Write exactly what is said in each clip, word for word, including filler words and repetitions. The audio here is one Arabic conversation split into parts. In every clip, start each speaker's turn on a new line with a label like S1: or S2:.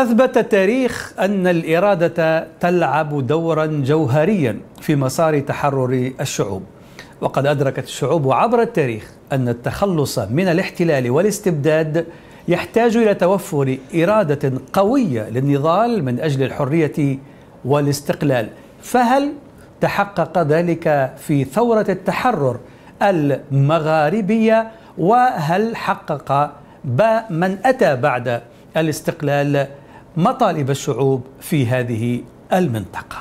S1: أثبت التاريخ أن الإرادة تلعب دورا جوهريا في مسار تحرر الشعوب، وقد أدركت الشعوب عبر التاريخ أن التخلص من الاحتلال والاستبداد يحتاج إلى توفر إرادة قوية للنضال من أجل الحرية والاستقلال. فهل تحقق ذلك في ثورة التحرر المغاربية؟ وهل حقق من أتى بعد الاستقلال مطالب الشعوب في هذه المنطقة؟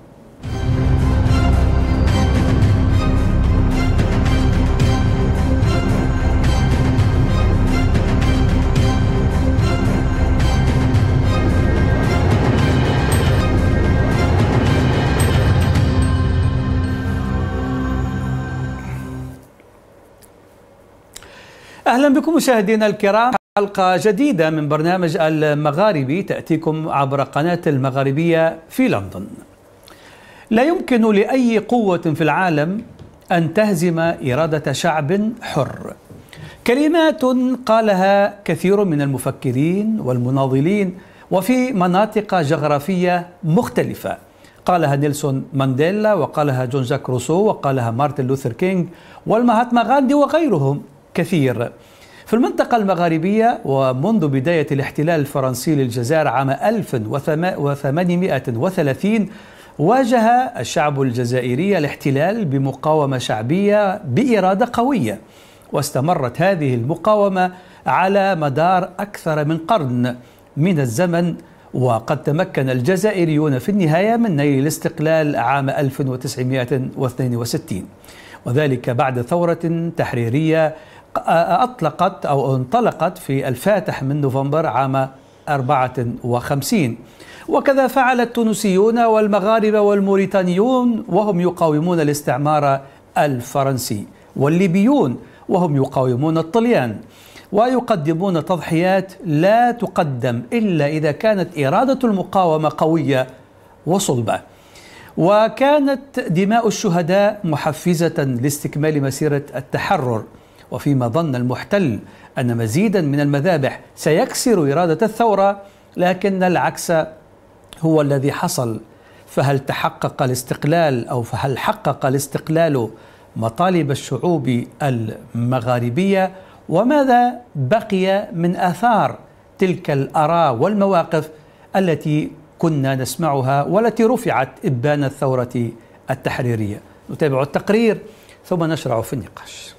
S1: أهلا بكم مشاهدينا الكرام، حلقة جديدة من برنامج المغاربي تأتيكم عبر قناة المغاربية في لندن. لا يمكن لأي قوة في العالم أن تهزم إرادة شعب حر. كلمات قالها كثير من المفكرين والمناضلين وفي مناطق جغرافية مختلفة. قالها نيلسون مانديلا، وقالها جون جاك روسو، وقالها مارتن لوثر كينغ، والمهاتما غاندي وغيرهم كثير. في المنطقة المغاربية ومنذ بداية الاحتلال الفرنسي للجزائر عام ألف وثمانمئة وثلاثين واجه الشعب الجزائري الاحتلال بمقاومة شعبية بإرادة قوية، واستمرت هذه المقاومة على مدار أكثر من قرن من الزمن، وقد تمكن الجزائريون في النهاية من نيل الاستقلال عام ألف وتسعمئة واثنين وستين، وذلك بعد ثورة تحريرية أطلقت أو انطلقت في الفاتح من نوفمبر عام أربعة وخمسين. وكذا فعل التونسيون والمغاربة والموريتانيون وهم يقاومون الاستعمار الفرنسي، والليبيون وهم يقاومون الطليان، ويقدمون تضحيات لا تقدم إلا إذا كانت إرادة المقاومة قوية وصلبة. وكانت دماء الشهداء محفزة لاستكمال مسيرة التحرر، وفيما ظن المحتل أن مزيدا من المذابح سيكسر إرادة الثورة، لكن العكس هو الذي حصل. فهل تحقق الاستقلال أو فهل حقق الاستقلال مطالب الشعوب المغاربية؟ وماذا بقي من آثار تلك الآراء والمواقف التي كنا نسمعها والتي رفعت إبان الثورة التحريرية؟ نتابع التقرير ثم نشرع في النقاش.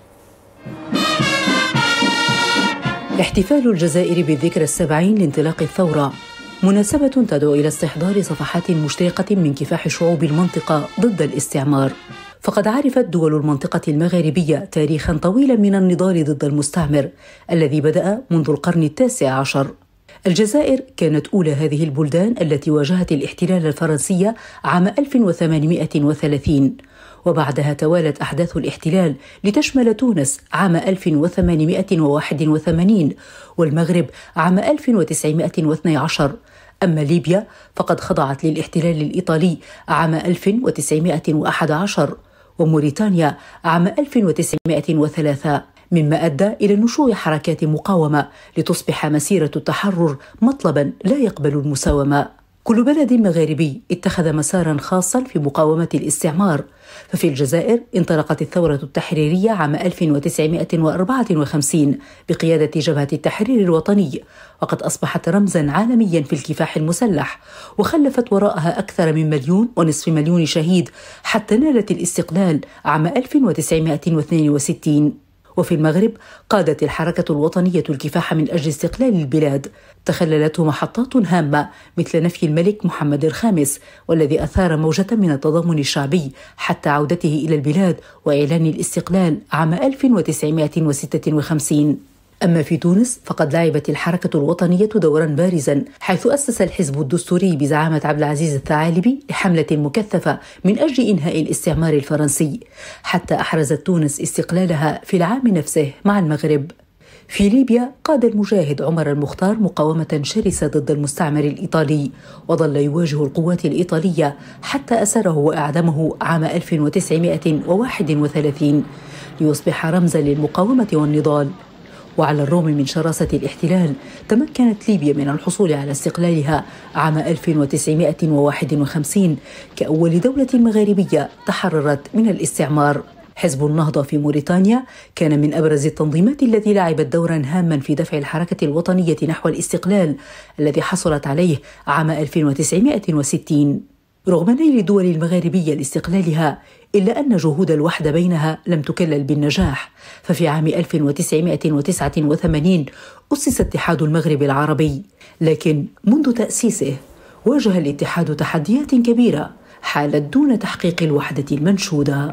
S2: احتفال الجزائر بالذكرى السبعين لانطلاق الثورة مناسبة تدعو إلى استحضار صفحات مشرقة من كفاح شعوب المنطقة ضد الاستعمار، فقد عرفت دول المنطقة المغاربية تاريخاً طويلاً من النضال ضد المستعمر الذي بدأ منذ القرن التاسع عشر. الجزائر كانت أولى هذه البلدان التي واجهت الاحتلال الفرنسي عام ألف وثمانمئة وثلاثين، وبعدها توالت أحداث الاحتلال لتشمل تونس عام ألف وثمانمئة وواحد وثمانين والمغرب عام ألف وتسعمئة واثني عشر. أما ليبيا فقد خضعت للاحتلال الإيطالي عام ألف وتسعمئة وأحد عشر، وموريتانيا عام ألف وتسعمئة وثلاثة، مما أدى إلى نشوء حركات مقاومة لتصبح مسيرة التحرر مطلباً لا يقبل المساومة. كل بلد مغاربي اتخذ مساراً خاصاً في مقاومة الاستعمار، ففي الجزائر انطلقت الثورة التحريرية عام ألف وتسعمئة وأربعة وخمسين بقيادة جبهة التحرير الوطني، وقد أصبحت رمزاً عالمياً في الكفاح المسلح، وخلفت وراءها أكثر من مليون ونصف مليون شهيد حتى نالت الاستقلال عام ألف وتسعمئة واثنين وستين. وفي المغرب قادت الحركة الوطنية الكفاح من أجل استقلال البلاد، تخللته محطات هامة مثل نفي الملك محمد الخامس، والذي أثار موجة من التضامن الشعبي حتى عودته إلى البلاد وإعلان الاستقلال عام ألف وتسعمئة وستة وخمسين. أما في تونس فقد لعبت الحركة الوطنية دورا بارزا، حيث أسس الحزب الدستوري بزعامة عبد العزيز الثعالبي لحملة مكثفة من أجل إنهاء الاستعمار الفرنسي، حتى أحرزت تونس استقلالها في العام نفسه مع المغرب. في ليبيا قاد المجاهد عمر المختار مقاومة شرسة ضد المستعمر الإيطالي، وظل يواجه القوات الإيطالية حتى أسره وأعدمه عام ألف وتسعمئة وواحد وثلاثين، ليصبح رمزا للمقاومة والنضال. وعلى الرغم من شراسة الاحتلال تمكنت ليبيا من الحصول على استقلالها عام ألف وتسعمائة وواحد وخمسين كأول دولة مغاربية تحررت من الاستعمار. حزب النهضة في موريتانيا كان من أبرز التنظيمات التي لعبت دورا هاما في دفع الحركة الوطنية نحو الاستقلال الذي حصلت عليه عام ألف وتسعمائة وستين. رغم نيل الدول المغاربية لاستقلالها إلا أن جهود الوحدة بينها لم تكلل بالنجاح، ففي عام ألف وتسعمائة وتسعة وثمانين أسس اتحاد المغرب العربي، لكن منذ تأسيسه واجه الاتحاد تحديات كبيرة حالت دون تحقيق الوحدة المنشودة.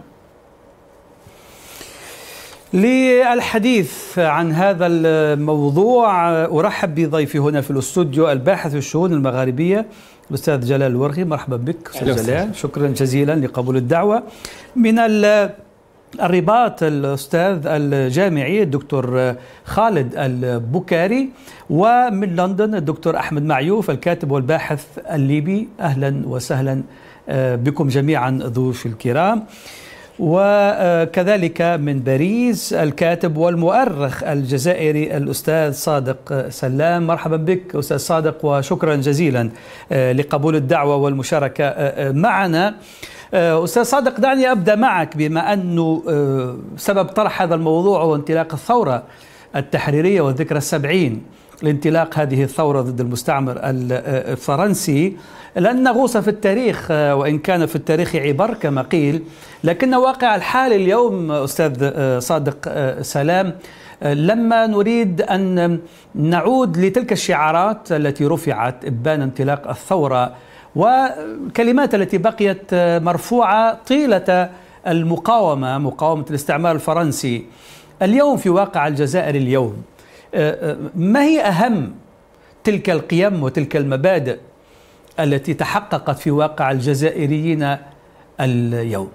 S1: للحديث عن هذا الموضوع أرحب بضيفي هنا في الاستوديو الباحث في الشؤون المغاربية الأستاذ جلال الورغي. مرحبا بك أستاذ جلال، شكرا جزيلا لقبول الدعوة. من الرباط الأستاذ الجامعي الدكتور خالد البكاري، ومن لندن الدكتور أحمد معيوف الكاتب والباحث الليبي. أهلا وسهلا بكم جميعا ضيوف الكرام. وكذلك من باريس الكاتب والمؤرخ الجزائري الأستاذ صادق سلام. مرحبا بك أستاذ صادق، وشكرا جزيلا لقبول الدعوة والمشاركة معنا. أستاذ صادق، دعني أبدأ معك، بما أنه سبب طرح هذا الموضوع هو انطلاق الثورة التحريرية والذكرى السبعين لانطلاق هذه الثورة ضد المستعمر الفرنسي. لن نغوص في التاريخ، وإن كان في التاريخ عبر كما قيل، لكن واقع الحال اليوم أستاذ صادق سلام لما نريد أن نعود لتلك الشعارات التي رفعت إبان انطلاق الثورة والكلمات التي بقيت مرفوعة طيلة المقاومة، مقاومة الاستعمار الفرنسي. اليوم في واقع الجزائر اليوم، ما هي أهم تلك القيم وتلك المبادئ التي تحققت في واقع الجزائريين اليوم؟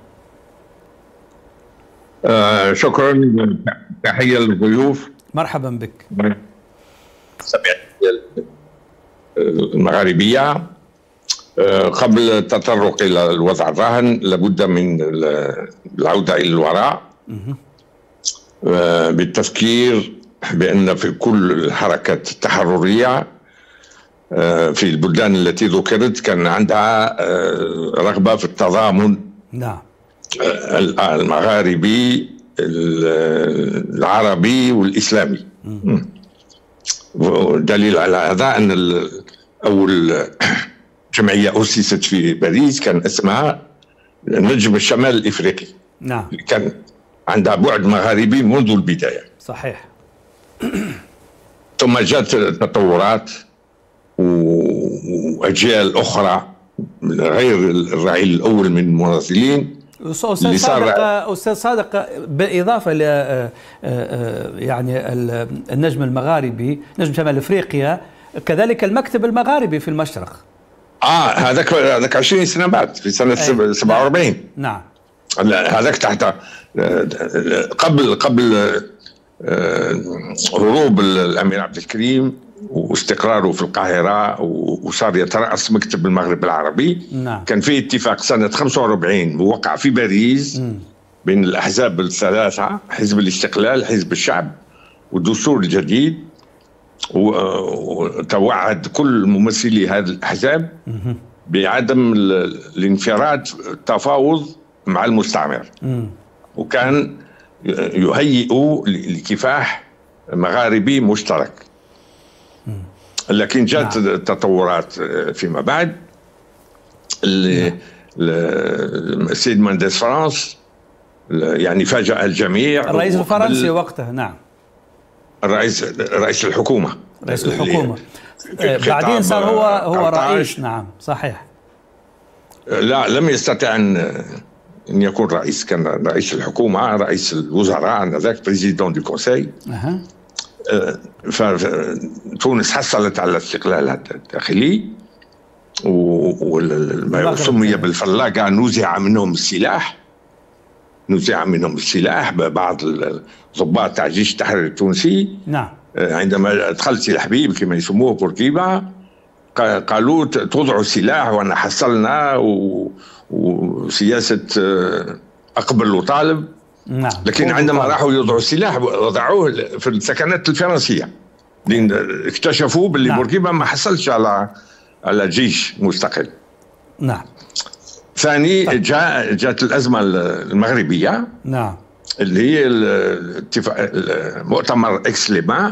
S3: آه شكرا، تحية للضيوف.
S1: مرحبا بك.
S3: المغاربية، آه قبل التطرق إلى الوضع الراهن لابد من العودة إلى الوراء آه بالتفكير بأن في كل الحركات التحررية في البلدان التي ذكرت كان عندها رغبة في التضامن. نعم. المغاربي العربي والإسلامي. دليل على هذا أن أول جمعية أسست في باريس كان اسمها نجم الشمال الإفريقي. نعم. كان عندها بعد مغاربي منذ البداية.
S1: صحيح.
S3: ثم جاءت تطورات وأجيال أخرى غير الرعيل الأول من المناضلين.
S1: أستاذ صادق، أستاذ صادق بالإضافة ل يعني النجم المغاربي، نجم شمال أفريقيا، كذلك المكتب المغاربي في المشرق.
S3: آه هذاك هذاك عشرين سنة بعد، في سنة سبعة وأربعين.
S1: نعم.
S3: هذاك تحت قبل قبل هروب الأمير عبد الكريم واستقراره في القاهرة وصار يترأس مكتب المغرب العربي. نعم. كان في اتفاق سنة خمسة وأربعين وقع في باريس م. بين الأحزاب الثلاثة، حزب الاستقلال، حزب الشعب، والدستور الجديد، وتوعد كل ممثلي هذه الأحزاب م. بعدم الانفراد التفاوض مع المستعمر. م. وكان يهيئوا لكفاح مغاربي مشترك. لكن جاءت نعم. التطورات فيما بعد. نعم. السيد مانديس فرانس يعني فاجأ الجميع.
S1: الرئيس الفرنسي وقتها. نعم.
S3: الرئيس رئيس الحكومة.
S1: رئيس الحكومة. بعدين صار هو هو رئيس. نعم صحيح.
S3: لا، لم يستطع أن أن يكون رئيس، كان رئيس الحكومة، رئيس الوزراء آنذاك، بريزيدون دو كونساي. أه. فتونس حصلت على الاستقلال الداخلي وما سمي بالفلاقة، نزع منهم السلاح نزع منهم السلاح بعض الضباط تاع الجيش التحريري التونسي. نعم. عندما دخلت سي الحبيب كما يسموه بورقيبة قالوا توضعوا السلاح، وانا حصلنا و... وسياسة أقبل وطالب.
S1: نعم.
S3: لكن عندما راحوا يوضعوا السلاح وضعوه في السكنات الفرنسية، لأن اكتشفوا باللي نعم. بورقيبة ما حصلش على على جيش مستقل.
S1: نعم.
S3: ثاني طيب. جاء جاءت الأزمة المغربية.
S1: نعم.
S3: اللي هي مؤتمر اكس ليما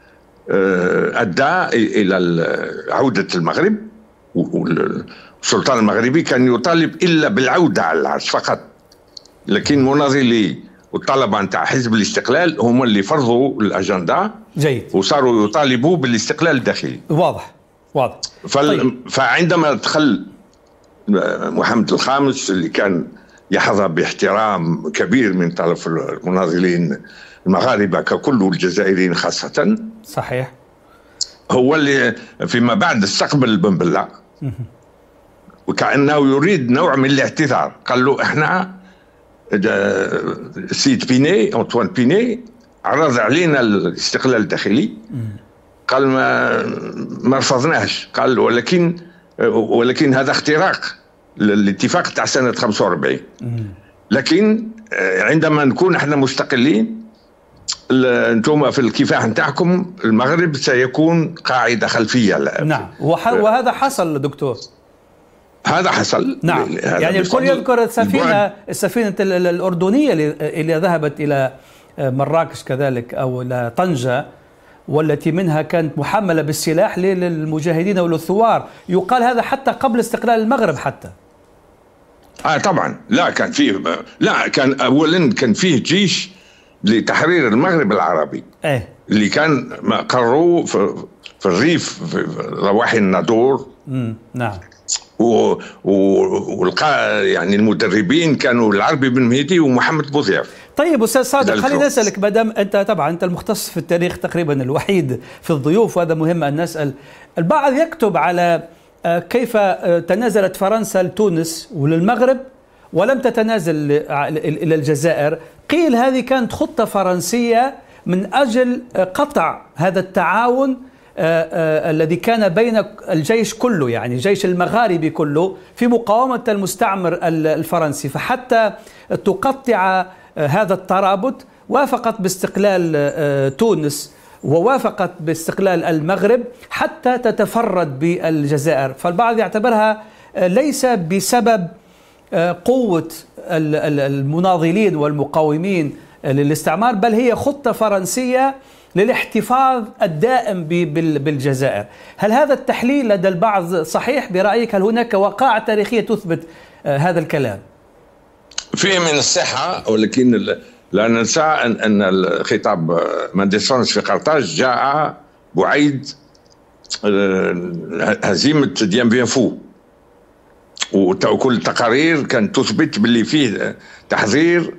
S3: أدى إلى عودة المغرب، والسلطان المغربي كان يطالب إلا بالعودة على العرش فقط، لكن مناضلي والطلبة نتاع حزب الاستقلال هم اللي فرضوا الأجندة.
S1: جيد.
S3: وصاروا يطالبوا بالاستقلال الداخلي.
S1: واضح واضح.
S3: فال... طيب. فعندما دخل محمد الخامس اللي كان يحظى باحترام كبير من طرف المناضلين المغاربة ككل والجزائريين خاصة.
S1: صحيح.
S3: هو اللي فيما بعد استقبل بن بلة وكأنه يريد نوع من الاعتذار. قال له احنا سيد بيني أنطوان بيني عرض علينا الاستقلال الداخلي، قال ما ما رفضناش، قال ولكن ولكن هذا اختراق الاتفاق تاع سنة خمسة وأربعين، لكن عندما نكون احنا مستقلين انتم في الكفاح نتاعكم المغرب سيكون قاعدة خلفية.
S1: نعم. وهذا حصل دكتور.
S3: هذا حصل.
S1: نعم. يعني الكل يذكر السفينة السفينة الأردنية اللي ذهبت إلى مراكش كذلك أو إلى طنجة، والتي منها كانت محملة بالسلاح للمجاهدين وللثوار، يقال هذا حتى قبل استقلال المغرب حتى.
S3: اه طبعا. لا كان فيه لا كان اولا كان فيه جيش لتحرير المغرب العربي.
S1: ايه. اللي
S3: كان قروا في, في الريف في ضواحي النادور.
S1: امم نعم.
S3: و والقا يعني المدربين كانوا العربي بن مهدي ومحمد بوضياف.
S1: طيب استاذ صادق، خليني اسالك، ما دام انت طبعا انت المختص في التاريخ تقريبا الوحيد في الضيوف، وهذا مهم ان نسال. البعض يكتب على كيف تنازلت فرنسا لتونس وللمغرب ولم تتنازل الى الجزائر. قيل هذه كانت خطة فرنسية من اجل قطع هذا التعاون الذي كان بين الجيش كله، يعني الجيش المغاربي كله في مقاومة المستعمر الفرنسي، فحتى تقطع هذا الترابط وافقت باستقلال تونس ووافقت باستقلال المغرب حتى تتفرد بالجزائر. فالبعض يعتبرها ليس بسبب قوة المناضلين والمقاومين للاستعمار، بل هي خطة فرنسية للاحتفاظ الدائم بالجزائر. هل هذا التحليل لدى البعض صحيح برأيك؟ هل هناك وقائع تاريخية تثبت هذا الكلام؟
S3: فيه من الصحة، ولكن لا ننسى أن الخطاب مندس فرنس في قرطاج جاء بعيد هزيمة ديان بيان فو، وكل التقارير كانت تثبت باللي فيه تحضير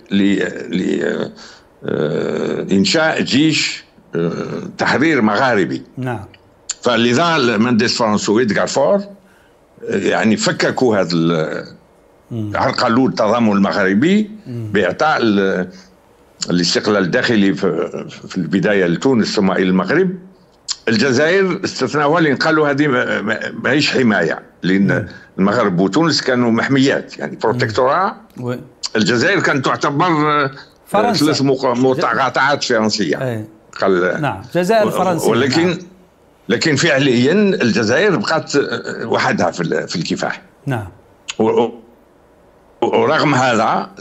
S3: لإنشاء جيش تحرير مغاربي.
S1: نعم.
S3: فلذا مندس فرنس وإدغار فور يعني فككوا هذا عرقلوا التضامن المغربي بإعطاء الاستقلال الداخلي في البداية لتونس ثم إلى المغرب. الجزائر استثناء لأن قالوا هذه ماهيش حماية، لأن المغرب وتونس كانوا محميات يعني بروتكتورا. الجزائر كانت تعتبر ثلاث مقاطعات فرنسية.
S1: قال نعم جزائر فرنسية.
S3: ولكن نعم. لكن فعليا الجزائر بقات وحدها في الكفاح.
S1: نعم.
S3: ورغم هذا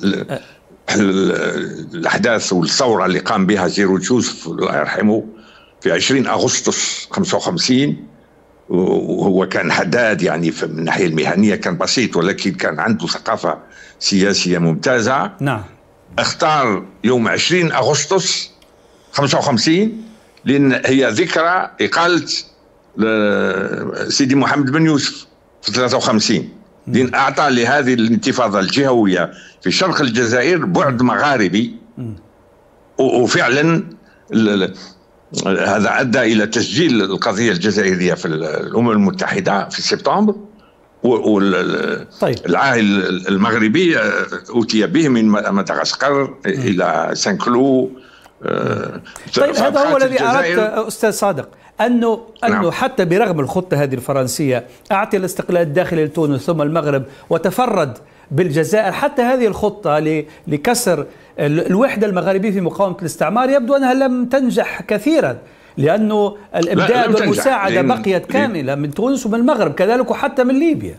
S3: الأحداث والثورة اللي قام بها زيرو جوزف الله يرحمه في عشرين أغسطس خمسة وخمسين، وهو كان حداد يعني من الناحية المهنية كان بسيط، ولكن كان عنده ثقافة سياسية ممتازة.
S1: نعم.
S3: اختار يوم عشرين أغسطس خمسة وخمسين لأن هي ذكرى إقالة سيدي محمد بن يوسف في ثلاثة وخمسين، لأن أعطى لهذه الانتفاضة الجهوية في شرق الجزائر بعد مغاربي. وفعلا هذا أدى إلى تسجيل القضية الجزائرية في الأمم المتحدة في سبتمبر، والعائل المغربي أوتي به من مدغشقر إلى سانكلو.
S1: طيب هذا هو الذي أردت أستاذ صادق، أنه أنه نعم. حتى برغم الخطة هذه الفرنسية أعطي الاستقلال الداخلي لتونس ثم المغرب وتفرد بالجزائر. حتى هذه الخطة لكسر الوحدة المغاربية في مقاومة الاستعمار يبدو أنها لم تنجح كثيرا، لأنه الإمداد والمساعدة بقيت كاملة من تونس ومن المغرب كذلك وحتى من ليبيا،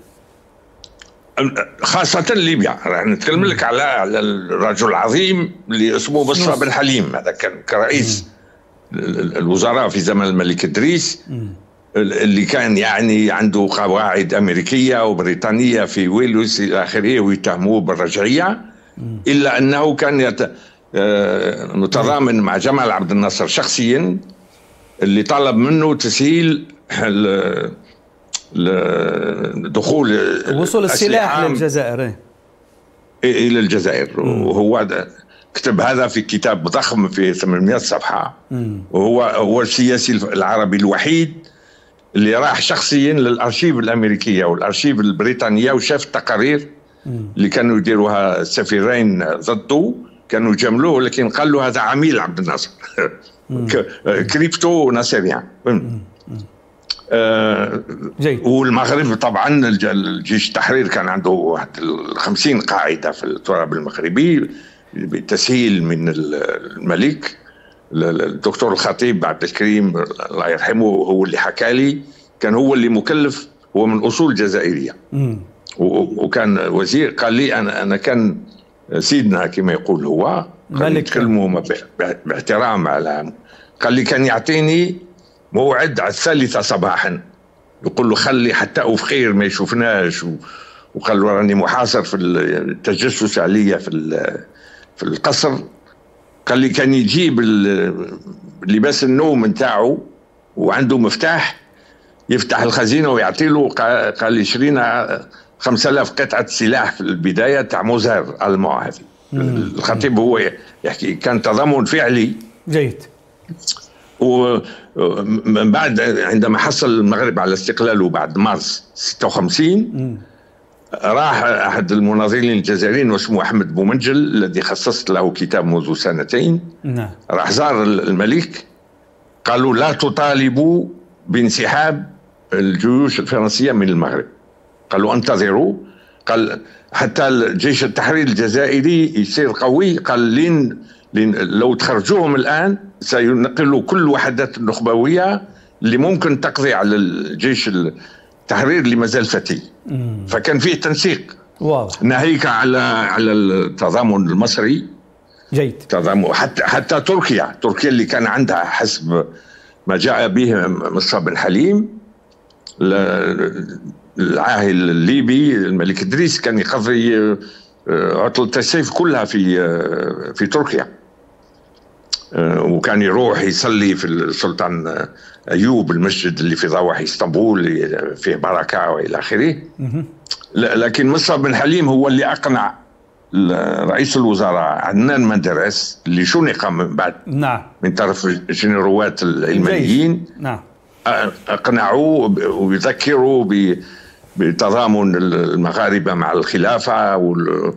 S3: خاصة ليبيا. راح نتكلم لك على على الرجل العظيم اللي اسمه مصطفى بن حليم، هذا كان كرئيس الوزراء في زمن الملك إدريس، اللي كان يعني عنده قواعد أمريكية وبريطانية في ويلوس إلى آخره ويتهموه بالرجعية، إلا أنه كان يت... متضامن مع جمال عبد الناصر شخصيا، اللي طلب منه تسهيل دخول
S1: وصول السلاح للجزائر
S3: إلى الجزائر. وهو كتب هذا في كتاب ضخم في ثمانمئة صفحة، وهو هو السياسي العربي الوحيد اللي راح شخصيا للأرشيف الأمريكية والأرشيف البريطانية وشاف التقارير اللي كانوا يديروها السفيرين ضده، كانوا يجاملوه، لكن قال له هذا عميل عبد الناصر كريبتو ناصريان. آه والمغرب طبعا الجيش التحرير كان عنده واحد خمسين قاعدة في التراب المغربي بتسهيل من الملك. الدكتور الخطيب عبد الكريم الله يرحمه هو اللي حكى لي، كان هو اللي مكلف، هو من أصول جزائرية وكان وزير. قال لي أنا أنا كان سيدنا كما يقول هو، كان يتكلموا باحترام على، قال لي كان يعطيني موعد على الثالثة صباحا، يقول له خلي حتى أفخير ما يشوفناش، وقال له راني محاصر في التجسس عليا في في القصر. قال لي كان يجيب لباس النوم نتاعو وعنده مفتاح يفتح الخزينة ويعطي له، قال لي شرينا خمسة آلاف قطعة سلاح في البداية تاع موزار ألمو. هذه الخطيب هو يحكي كان تضامن فعلي جيد. ومن بعد عندما حصل المغرب على استقلاله بعد مارس ستة وخمسين راح أحد المناضلين الجزائريين واسمه أحمد بومنجل الذي خصصت له كتاب منذ سنتين، نعم. راح زار الملك، قالوا لا تطالبوا بانسحاب الجيوش الفرنسية من المغرب، قالوا انتظروا، قال حتى الجيش التحرير الجزائري يصير قوي، قال لين, لين لو تخرجوهم الآن سينقلوا كل الوحدات النخبوية اللي ممكن تقضي على الجيش التحرير اللي مازال فتي. فكان فيه تنسيق واضح، ناهيك على على التضامن المصري جيد، تضامن حتى حتى تركيا تركيا اللي كان عندها حسب ما جاء به مصطفى بن حليم العاهل الليبي الملك إدريس كان يقضي عطلة الصيف كلها في في تركيا، وكان يروح يصلي في السلطان أيوب المسجد اللي في ضواحي اسطنبول فيه بركة وإلى آخره. لكن مصطفى بن حليم هو اللي أقنع رئيس الوزراء عدنان مندرس اللي شنق من بعد نعم. من طرف الجنروات العلمانيين، نعم. أقنعوا ويذكروا بتضامن المغاربة مع الخلافة وال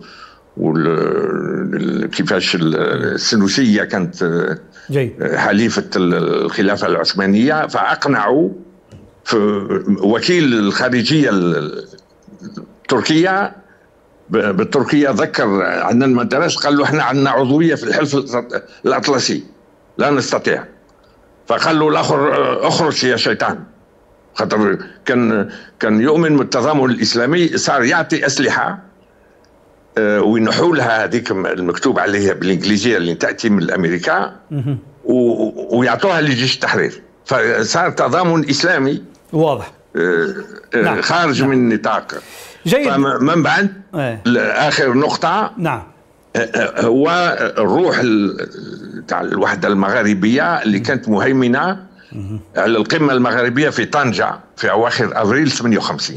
S3: وكيفاش السنوسية كانت جيد. حليفة الخلافة العثمانية، فأقنعوا في وكيل الخارجية التركية بالتركية ذكر عدنان مندرس، قال له احنا عندنا عضوية في الحلف الأطلسي لا نستطيع، فقال له الآخر اخرج يا شيطان، خاطر كان كان يؤمن بالتضامن الإسلامي، صار يعطي أسلحة وينحولها هذيك المكتوب عليها بالإنجليزية اللي تأتي من أمريكا ويعطوها لجيش التحرير، فصار تضامن إسلامي واضح نعم. خارج نعم. من نطاق جيد. من بعد ايه. آخر نقطة نعم هو الروح تاع الوحدة المغاربية اللي كانت مهيمنة على القمة المغربية في طنجة في أواخر أبريل ثمانية وخمسين.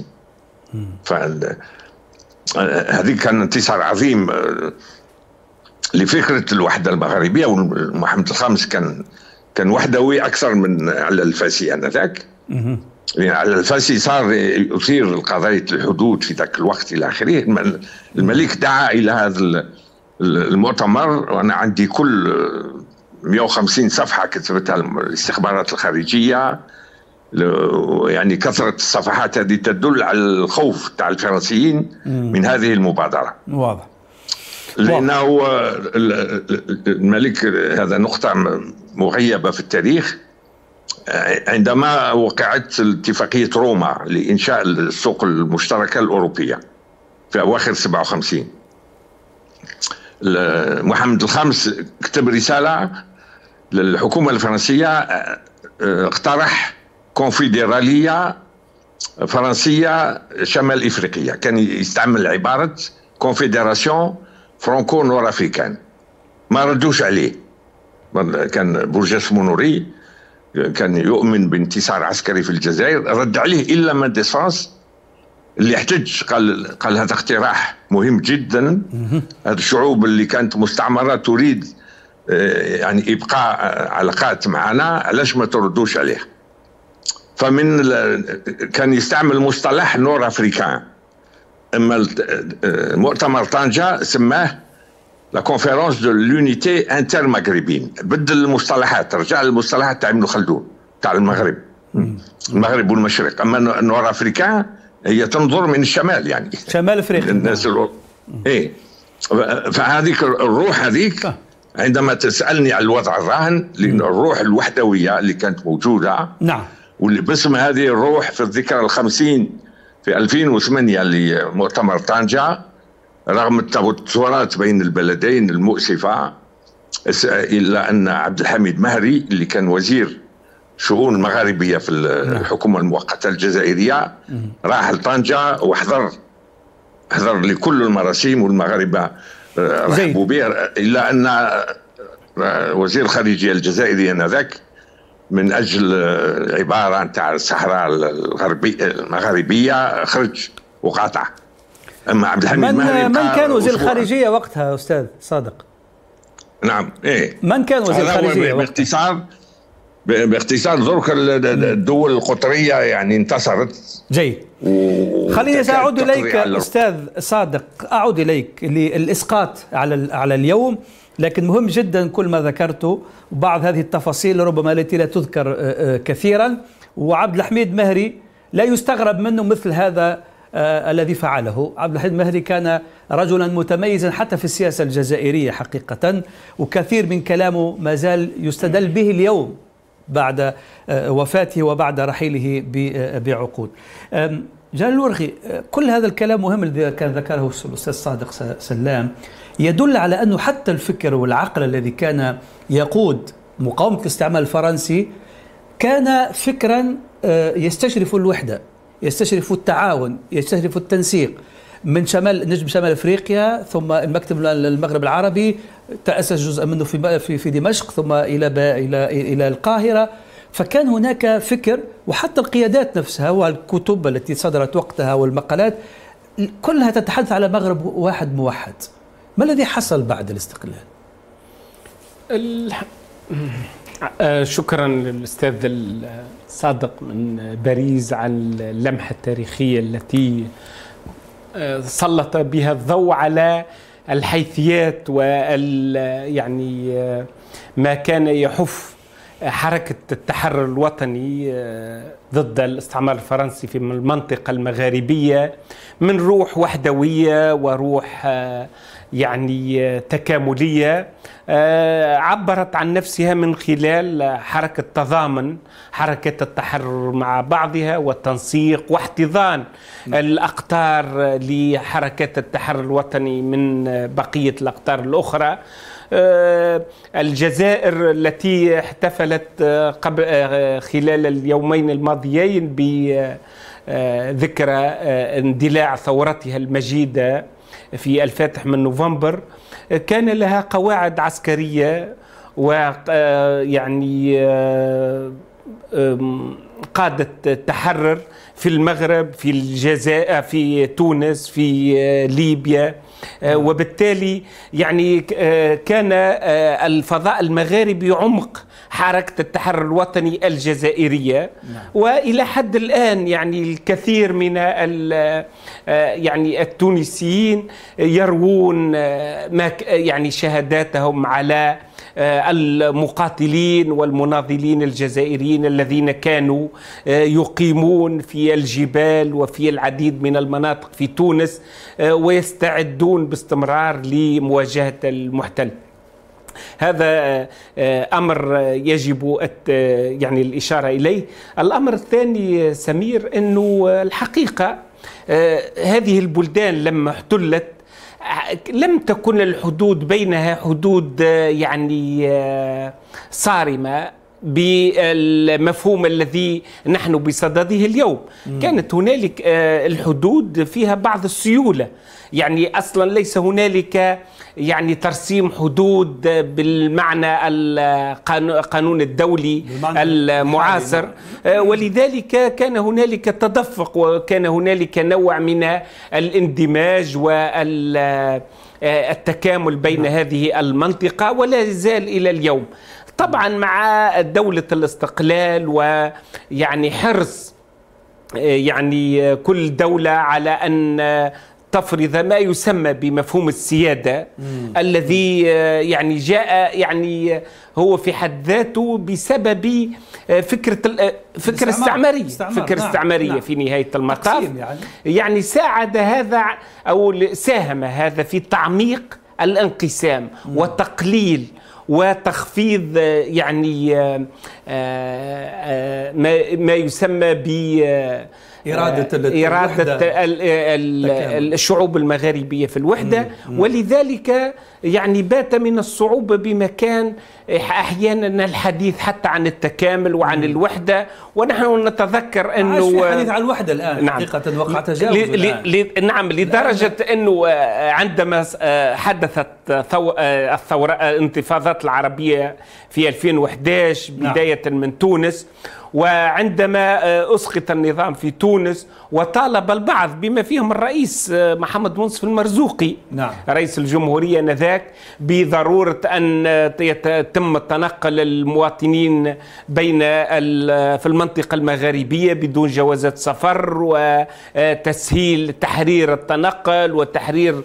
S3: فهذه كان انتصار عظيم لفكرة الوحدة المغربية، ومحمد الخامس كان كان وحدوي أكثر من على الفاسي آنذاك. يعني على الفاسي صار يثير قضية الحدود في ذاك الوقت إلى آخره. الملك دعا إلى هذا المؤتمر، وأنا عندي كل مئة وخمسين صفحة كتبتها الاستخبارات الخارجية، يعني كثرة الصفحات هذه تدل على الخوف تاع الفرنسيين من هذه المبادرة.
S1: واضح.
S3: لأنه الملك، هذا نقطة مغيبة في التاريخ، عندما وقعت اتفاقية روما لإنشاء السوق المشتركة الأوروبية في أواخر سبعة وخمسين، محمد الخامس كتب رسالة للحكومة الفرنسية، اقترح كونفدرالية فرنسية شمال إفريقية، كان يستعمل عبارة كونفدراسيون فرانكو نور أفريكان. ما ردوش عليه، كان بورجيس مونوري كان يؤمن بانتصار عسكري في الجزائر، رد عليه إلا مانديس فرانس اللي احتج، قال قال هذا اقتراح مهم جدا، هذه الشعوب اللي كانت مستعمرة تريد يعني إبقاء علاقات معنا، علاش ما تردوش عليه؟ فمن كان يستعمل مصطلح نور أفريكان. اما مؤتمر طنجة سماه لا كونفيرونس دو لونيتي انتر مغربين، بدل المصطلحات، رجع للمصطلحات تاع ابن خلدون تاع المغرب، المغرب والمشرق. اما نور أفريكان هي تنظر من الشمال، يعني
S1: شمال افريقيا
S3: الناس الو... ايه. فهذيك الروح هذيك عندما تسالني عن الوضع الراهن، لان الروح الوحدويه اللي كانت موجوده،
S1: نعم،
S3: واللي باسم هذه الروح في الذكرى الخمسين في ألفين وثمانية لمؤتمر طنجة، رغم التوترات بين البلدين المؤسفة، إلا أن عبد الحميد مهري اللي كان وزير شؤون مغاربية في الحكومة المؤقتة الجزائرية راح لطنجة وحضر حضر لكل المراسيم، والمغاربة رحبوا به، إلا أن وزير الخارجية الجزائري آنذاك من أجل عبارة نتاع الصحراء الغربية المغاربية خرج وقاطع. أما عبد الحميد
S1: من
S3: مهري
S1: من كان وزير الخارجية وقتها أستاذ صادق؟
S3: نعم، إيه،
S1: من كان وزير الخارجية وقتها؟
S3: باختصار باختصار درك الدول القطرية يعني انتصرت.
S1: جيد. خليني سأعود إليك أستاذ صادق، أعود إليك للإسقاط على على اليوم، لكن مهم جدا كل ما ذكرته، وبعض هذه التفاصيل ربما التي لا تذكر كثيرا. وعبد الحميد مهري لا يستغرب منه مثل هذا الذي فعله. عبد الحميد مهري كان رجلا متميزا حتى في السياسة الجزائرية حقيقة، وكثير من كلامه ما زال يستدل به اليوم بعد وفاته وبعد رحيله بعقود. جلال الورغي، كل هذا الكلام مهم الذي كان ذكره الأستاذ صادق سلام، يدل على أنه حتى الفكر والعقل الذي كان يقود مقاومة الاستعمار الفرنسي كان فكرا يستشرف الوحدة، يستشرف التعاون، يستشرف التنسيق، من شمال نجم شمال افريقيا، ثم المكتب المغرب العربي تأسس جزء منه في في دمشق، ثم الى الى الى القاهرة. فكان هناك فكر، وحتى القيادات نفسها والكتب التي صدرت وقتها والمقالات كلها تتحدث على مغرب واحد موحد. ما الذي حصل بعد الاستقلال؟
S4: شكرا للأستاذ الصادق من باريس على اللمحة التاريخية التي سلط بها الضوء على الحيثيات وال يعني ما كان يحف حركة التحرر الوطني ضد الاستعمار الفرنسي في المنطقة المغاربية من روح وحدوية وروح يعني تكاملية، عبرت عن نفسها من خلال حركة تضامن حركة التحرر مع بعضها والتنسيق واحتضان الأقطار لحركة التحرر الوطني من بقية الأقطار الأخرى. الجزائر التي احتفلت قبل خلال اليومين الماضيين بذكرى اندلاع ثورتها المجيدة في الفاتح من نوفمبر كان لها قواعد عسكرية ويعني قادة التحرر في المغرب، في الجزائر، في تونس، في ليبيا، وبالتالي يعني كان الفضاء المغاربي عمق حركة التحرر الوطني الجزائرية. وإلى حد الآن يعني الكثير من يعني التونسيين يروون ما يعني شهاداتهم على المقاتلين والمناضلين الجزائريين الذين كانوا كانوا يقيمون في الجبال وفي العديد من المناطق في تونس ويستعدون باستمرار لمواجهة المحتل. هذا أمر يجب يعني الإشارة إليه. الأمر الثاني سمير أنه الحقيقة هذه البلدان لما احتلت لم تكن الحدود بينها حدود يعني صارمة بالمفهوم الذي نحن بصدده اليوم. م. كانت هنالك الحدود فيها بعض السيولة، يعني أصلا ليس هنالك يعني ترسيم حدود بالمعنى القانون الدولي المعاصر، ولذلك كان هنالك تدفق وكان هنالك نوع من الاندماج والتكامل بين م. هذه المنطقة، ولا يزال إلى اليوم. طبعا مع دولة الاستقلال ويعني حرص يعني كل دولة على أن تفرض ما يسمى بمفهوم السيادة مم. الذي يعني جاء يعني هو في حد ذاته بسبب فكرة فكرة استعمارية فكرة نعم. استعمارية نعم. في نهاية المطاف يعني. يعني ساعد هذا أو ساهم هذا في تعميق الانقسام مم. وتقليل وتخفيض يعني ما يسمى ب
S1: إرادة,
S4: إرادة الشعوب المغاربية في الوحدة. مم. ولذلك يعني بات من الصعوبة بمكان أحيانا الحديث حتى عن التكامل وعن مم. الوحدة، ونحن نتذكر أنه
S1: الحديث عن الوحدة الآن نعم. حقيقة وقع تجاوز الآن.
S4: نعم، لدرجة أنه عندما حدثت الثورة الانتفاضات العربية في ألفين وإحدى عشر بداية نعم. من تونس، وعندما أسقط النظام في تونس وطالب البعض بما فيهم الرئيس محمد منصف المرزوقي نعم. رئيس الجمهورية نذاك بضرورة أن يتم تنقل المواطنين بين في المنطقة المغاربية بدون جوازات سفر، وتسهيل تحرير التنقل وتحرير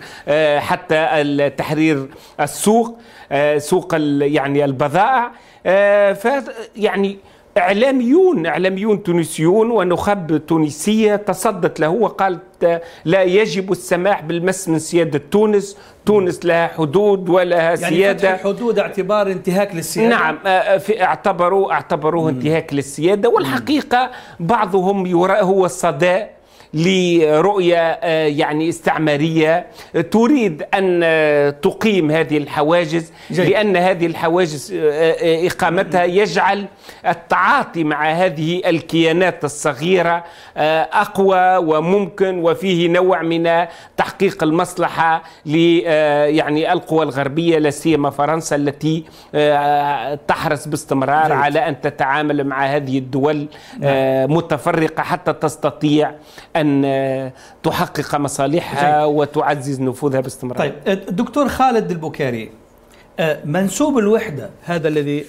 S4: حتى تحرير السوق سوق يعني البضائع. ف يعني إعلاميون إعلاميون تونسيون ونخب تونسية تصدت له وقالت لا يجب السماح بالمس من سيادة تونس، تونس لها حدود ولها سيادة.
S1: يعني فتح الحدود اعتبار انتهاك للسيادة.
S4: نعم، اعتبروا اعتبروه انتهاك للسيادة، والحقيقة بعضهم هو الصداء لرؤية يعني استعمارية تريد أن تقيم هذه الحواجز جيد. لأن هذه الحواجز إقامتها يجعل التعاطي مع هذه الكيانات الصغيرة أقوى وممكن، وفيه نوع من تحقيق المصلحة ل يعني القوى الغربية لا سيما فرنسا التي تحرص باستمرار جيد. على أن تتعامل مع هذه الدول متفرقة حتى تستطيع أن تحقق مصالحها جيد. وتعزز نفوذها باستمرار.
S1: طيب دكتور خالد البكاري، منسوب الوحدة هذا الذي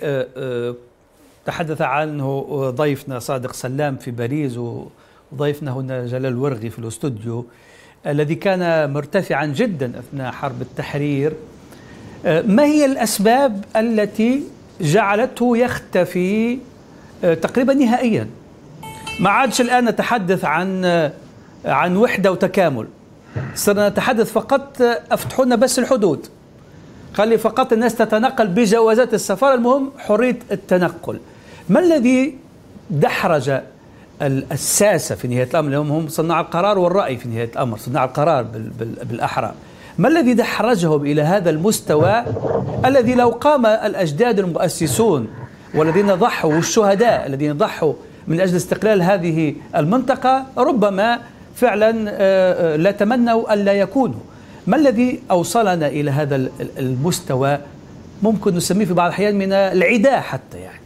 S1: تحدث عنه ضيفنا صادق سلام في باريس وضيفنا هنا جلال ورغي في الاستوديو، الذي كان مرتفعا جدا أثناء حرب التحرير، ما هي الأسباب التي جعلته يختفي تقريبا نهائيا؟ ما عادش الآن نتحدث عن عن وحدة وتكامل، صرنا نتحدث فقط افتحوا لنا بس الحدود، خلي فقط الناس تتنقل بجوازات السفارة، المهم حرية التنقل. ما الذي دحرج الساسة في نهاية الأمر؟ هم صناع القرار والرأي في نهاية الأمر، صناع القرار بالأحرى. ما الذي دحرجهم إلى هذا المستوى الذي لو قام الأجداد المؤسسون والذين ضحوا والشهداء الذين ضحوا من أجل استقلال هذه المنطقة ربما فعلا لا تمنوا ألا يكونوا؟ ما الذي أوصلنا إلى هذا المستوى ممكن نسميه في بعض الأحيان من العداء حتى؟ يعني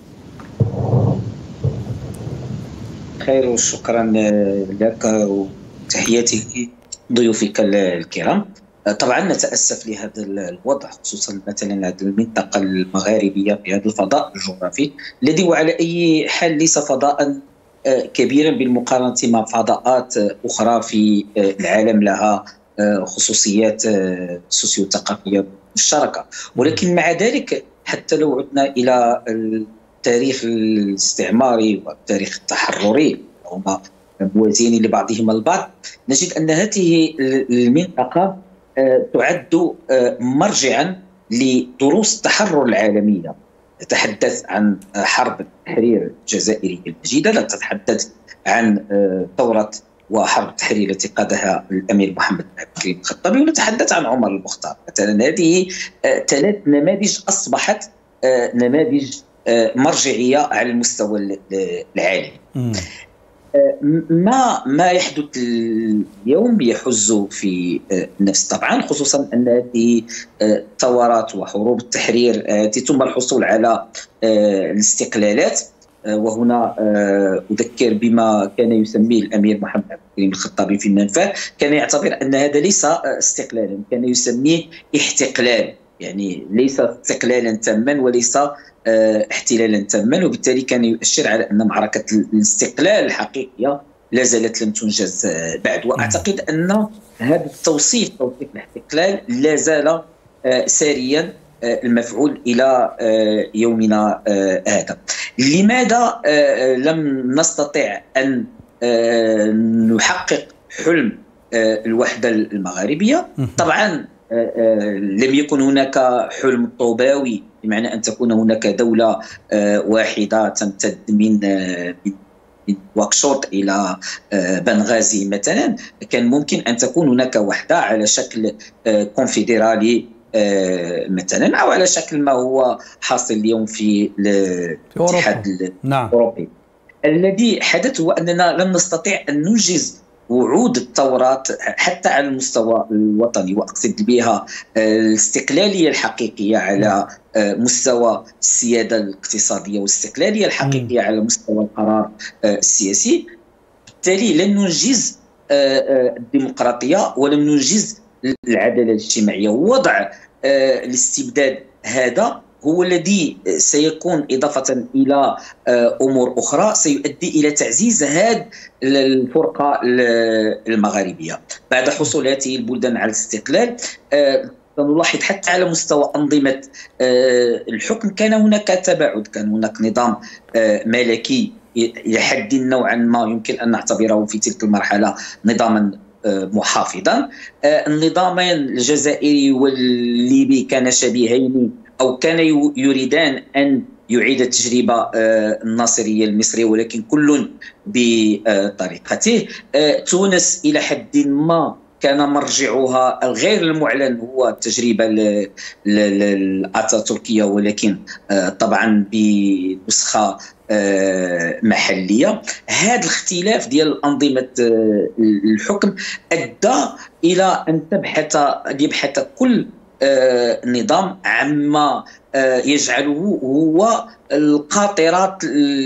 S5: خير وشكرا لك وتحياتي ضيوفك الكرام. طبعا نتأسف لهذا الوضع، خصوصا مثلا هذه المنطقة المغاربية في هذا الفضاء الجغرافي الذي وعلى أي حال ليس فضاء كبيرا بالمقارنة مع فضاءات أخرى في العالم لها خصوصيات سوسيو-ثقافية مشتركة. ولكن مع ذلك حتى لو عدنا إلى التاريخ الاستعماري والتاريخ التحرري هما موازيين لبعضهما البعض، نجد أن هذه المنطقة تعد مرجعا لدروس التحرر العالمية. نتحدث عن حرب التحرير الجزائرية المجيدة، لا تتحدث عن ثورة وحرب التحرير التي قادها الأمير محمد بن عبد الكريم الخطابي، ونتحدث عن عمر المختار مثلا. هذه ثلاث نماذج أصبحت نماذج مرجعية على المستوى العالمي. ما ما يحدث اليوم يحز في النفس طبعا، خصوصا ان هذه الثورات وحروب التحرير التي تم الحصول على الاستقلالات، وهنا اذكر بما كان يسميه الامير محمد عبد الكريم الخطابي في المنفاه، كان يعتبر ان هذا ليس استقلالا، كان يسميه احتقلال، يعني ليس استقلالا تاما وليس احتلالا تاما، وبالتالي كان يؤشر على ان معركه الاستقلال الحقيقيه لا زالت لم تنجز بعد. واعتقد ان هذا التوصيف، توصيف الاحتقال، لا زال ساريا المفعول الى يومنا هذا. لماذا لم نستطع ان نحقق حلم الوحده المغاربيه؟ طبعا لم يكن هناك حلم طوباوي بمعنى أن تكون هناك دولة واحدة تمتد من من واكشوط إلى بنغازي مثلا. كان ممكن أن تكون هناك وحدة على شكل كونفدرالي مثلا، أو على شكل ما هو حاصل اليوم في الاتحاد الأوروبي. الذي حدث هو أننا لم نستطيع أن ننجز وعود الثورات حتى على المستوى الوطني، واقصد بها الاستقلاليه الحقيقيه على مستوى السياده الاقتصاديه والاستقلاليه الحقيقيه على مستوى القرار السياسي. بالتالي لن ننجز الديمقراطيه ولم ننجز العداله الاجتماعيه. ووضع الاستبداد هذا هو الذي سيكون إضافة إلى أمور أخرى سيؤدي إلى تعزيز هذه الفرقة المغاربية. بعد حصول هذه البلدان على الاستقلال سنلاحظ حتى على مستوى أنظمة الحكم كان هناك تباعد، كان هناك نظام ملكي إلى حد نوعا ما يمكن أن نعتبره في تلك المرحلة نظاما محافظا. النظامين الجزائري والليبي كان شبيهين أو كان يريدان أن يعيد التجربة الناصرية المصرية، ولكن كل بطريقته. تونس إلى حد ما كان مرجعها الغير المعلن هو التجربة الأتاتوركية، ولكن طبعا بنسخة محلية. هذا الاختلاف ديال أنظمة الحكم أدى إلى أن تبحث يبحث كل نظام عما يجعله هو القاطرات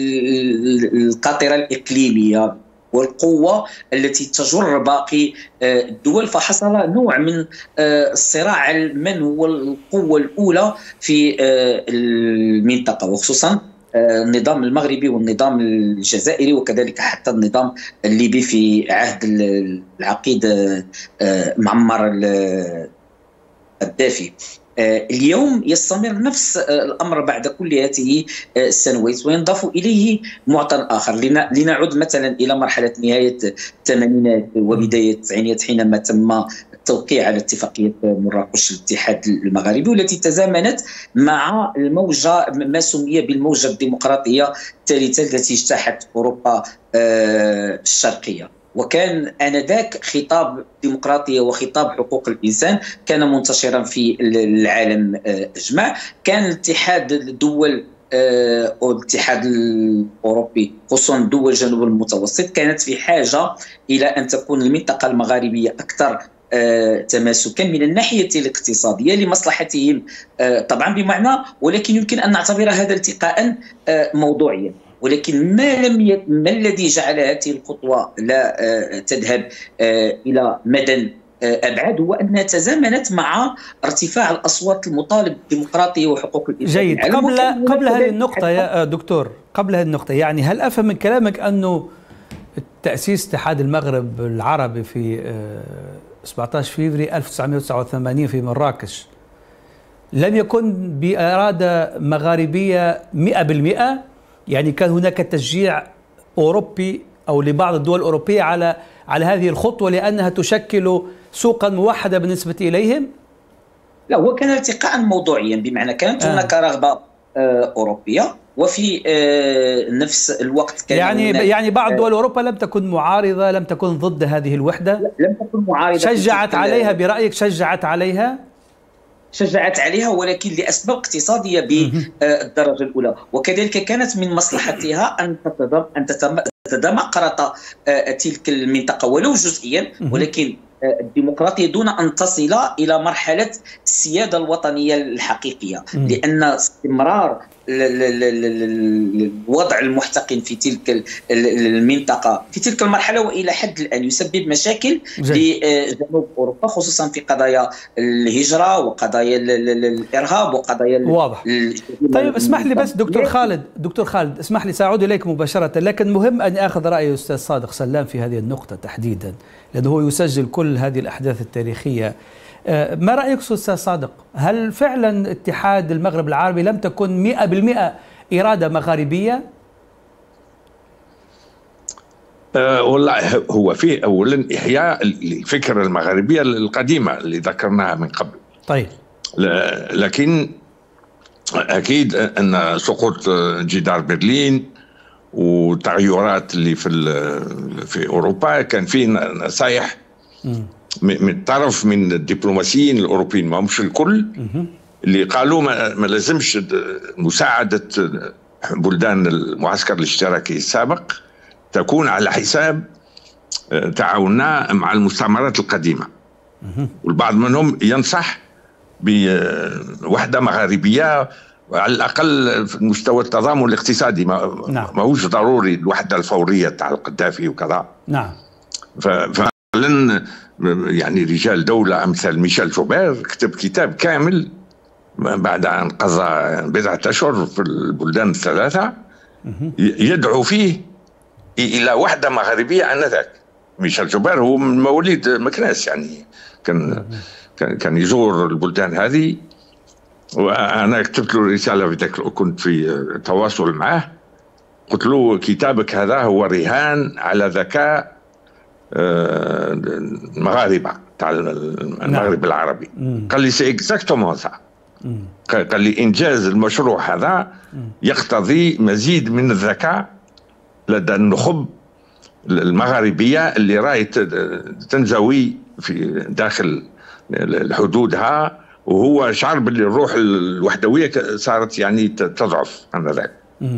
S5: القاطرة الإقليمية والقوة التي تجر باقي الدول. فحصل نوع من الصراع من هو القوة الأولى في المنطقة، وخصوصا النظام المغربي والنظام الجزائري وكذلك حتى النظام الليبي في عهد العقيد معمر القذافي. اليوم يستمر نفس الأمر بعد كل هذه السنوات، وينضاف إليه معطى آخر. لنعود مثلا إلى مرحلة نهاية الثمانينات وبداية التسعينات حينما تم التوقيع على اتفاقية مراكش الاتحاد المغاربي، والتي تزامنت مع الموجة ما سمي بالموجة الديمقراطية الثالثة التي اجتاحت أوروبا الشرقية. وكان آنذاك خطاب الديمقراطية وخطاب حقوق الإنسان كان منتشرا في العالم أجمع. كان الاتحاد الدول أو الاتحاد الأوروبي خصوصا دول جنوب المتوسط كانت في حاجة إلى أن تكون المنطقة المغاربية أكثر تماسكا من الناحية الاقتصادية لمصلحتهم طبعا بمعنى، ولكن يمكن أن نعتبر هذا التقاء موضوعيا. ولكن ما لم ي... ما الذي جعل هذه الخطوة لا تذهب إلى مدى أبعد هو أنها تزامنت مع ارتفاع الأصوات المطالب بالديمقراطية وحقوق الإنسان.
S1: جيد. قبل قبل هذه النقطة يا دكتور، قبل هذه النقطة يعني هل أفهم من كلامك أنه تأسيس اتحاد المغرب العربي في سبعة عشر فبراير ألف وتسعمئة وتسعة وثمانين في مراكش لم يكن بإرادة مغاربية مئة بالمئة، يعني كان هناك تشجيع أوروبي أو لبعض الدول الأوروبية على على هذه الخطوة لأنها تشكل سوقا موحدة بالنسبة إليهم؟
S5: لا، هو كان ارتقاء موضوعيا، بمعنى كانت آه. هناك رغبة آه أوروبية، وفي آه نفس الوقت كان
S1: يعني يعني بعض دول أوروبا لم تكن معارضة، لم تكن ضد هذه الوحدة،
S5: لم تكن معارضة،
S1: شجعت عليها برأيك؟ شجعت عليها؟
S5: شجعت عليها ولكن لأسباب اقتصادية بالدرجة الأولى، وكذلك كانت من مصلحتها أن أن تتمقرط تلك المنطقة ولو جزئيا، ولكن الديمقراطية دون أن تصل إلى مرحلة السيادة الوطنية الحقيقية، لأن استمرار الوضع المحتقن في تلك المنطقة في تلك المرحلة وإلى حد الآن يسبب مشاكل لجنوب أوروبا، خصوصا في قضايا الهجرة وقضايا الإرهاب وقضايا
S1: واضح. طيب اسمح لي بس دكتور خالد دكتور خالد اسمح لي سأعود إليك مباشرة، لكن مهم أن أخذ رأي أستاذ صادق سلام في هذه النقطة تحديدا لأنه هو يسجل كل هذه الأحداث التاريخية. ما رأيك أستاذ صادق؟ هل فعلا اتحاد المغرب العربي لم تكن مئة بالمئة إرادة مغاربية؟
S3: أه والله هو فيه أولا إحياء الفكرة المغربية القديمة اللي ذكرناها من قبل.
S1: طيب.
S3: لكن أكيد أن سقوط جدار برلين والتغيرات اللي في في أوروبا كان فيه نصائح من طرف من الدبلوماسيين الأوروبيين، ما مش الكل، اللي قالوا ما, ما لازمش مساعدة بلدان المعسكر الاشتراكي السابق تكون على حساب تعاوننا مع المستعمرات القديمة، والبعض منهم ينصح بوحدة مغاربية على الأقل في مستوى التضامن الاقتصادي، ما نعم. ما هوش ضروري الوحدة الفورية تاع القذافي وكذا.
S1: نعم.
S3: فعلا يعني رجال دولة أمثال ميشيل جوبير كتب كتاب كامل بعد أن قضى بضعة أشهر في البلدان الثلاثة يدعو فيه إلى وحدة مغاربية آنذاك. ميشيل جوبير هو من مواليد مكناس، يعني كان كان يزور البلدان هذه، وأنا كتبت له رسالة في ذاك، كنت في تواصل معه، قلت له كتابك هذا هو رهان على ذكاء المغاربة تاع المغرب العربي. قال لي سي اكزاكتومون سا، قال لي إنجاز المشروع هذا يقتضي مزيد من الذكاء لدى النخب المغاربية اللي راهي تنزوي في داخل حدودها، وهو شعر باللي الروح الوحدوية صارت يعني تضعف آنذاك.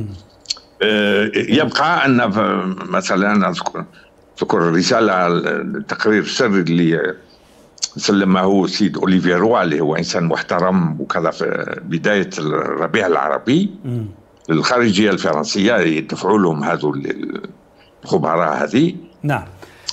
S3: يبقى أن مثلا أذكر تذكر رسالة التقرير السري اللي سلمه السيد أوليفير روا اللي هو إنسان محترم وكذا في بداية الربيع العربي للخارجية الفرنسية، يدفعوا لهم هذو الخبراء هذه.
S1: نعم.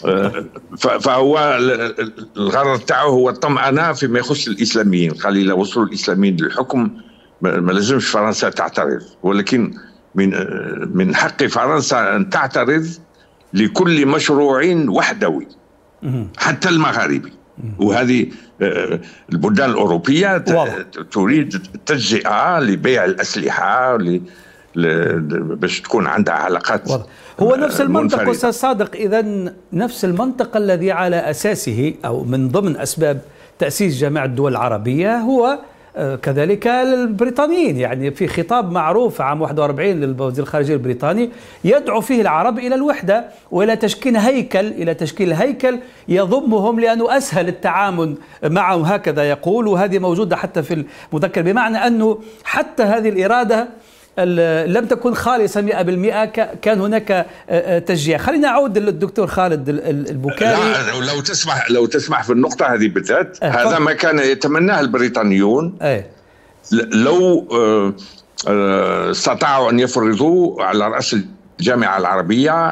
S3: فهو الغرض تاعه هو الطمأنة فيما يخص الإسلاميين، قال لي لو وصلوا الإسلاميين للحكم ما لازمش فرنسا تعترض، ولكن من من حق فرنسا أن تعترض لكل مشروع وحدوي حتى المغاربي. وهذه البلدان الأوروبية تريد التجزئة لبيع الأسلحة باش تكون عندها علاقات.
S1: هو نفس المنطق أستاذ صادق، إذن نفس المنطق الذي على أساسه أو من ضمن أسباب تأسيس جامعة الدول العربية هو كذلك البريطانيين، يعني في خطاب معروف عام واحد وأربعين للوزير الخارجية البريطاني يدعو فيه العرب إلى الوحدة وإلى تشكيل هيكل إلى تشكيل هيكل يضمهم لأنه أسهل التعامل معهم، هكذا يقول، وهذه موجودة حتى في المذكر، بمعنى أنه حتى هذه الإرادة لم تكن خالصة مئة بالمئة، كان هناك تشجيع. خلينا أعود للدكتور خالد البكاري.
S3: لا لو تسمح لو تسمح في النقطة هذه بالذات، أه هذا ما كان يتمناه البريطانيون.
S1: أه
S3: لو استطاعوا أن يفرضوا على رأس الجامعة العربية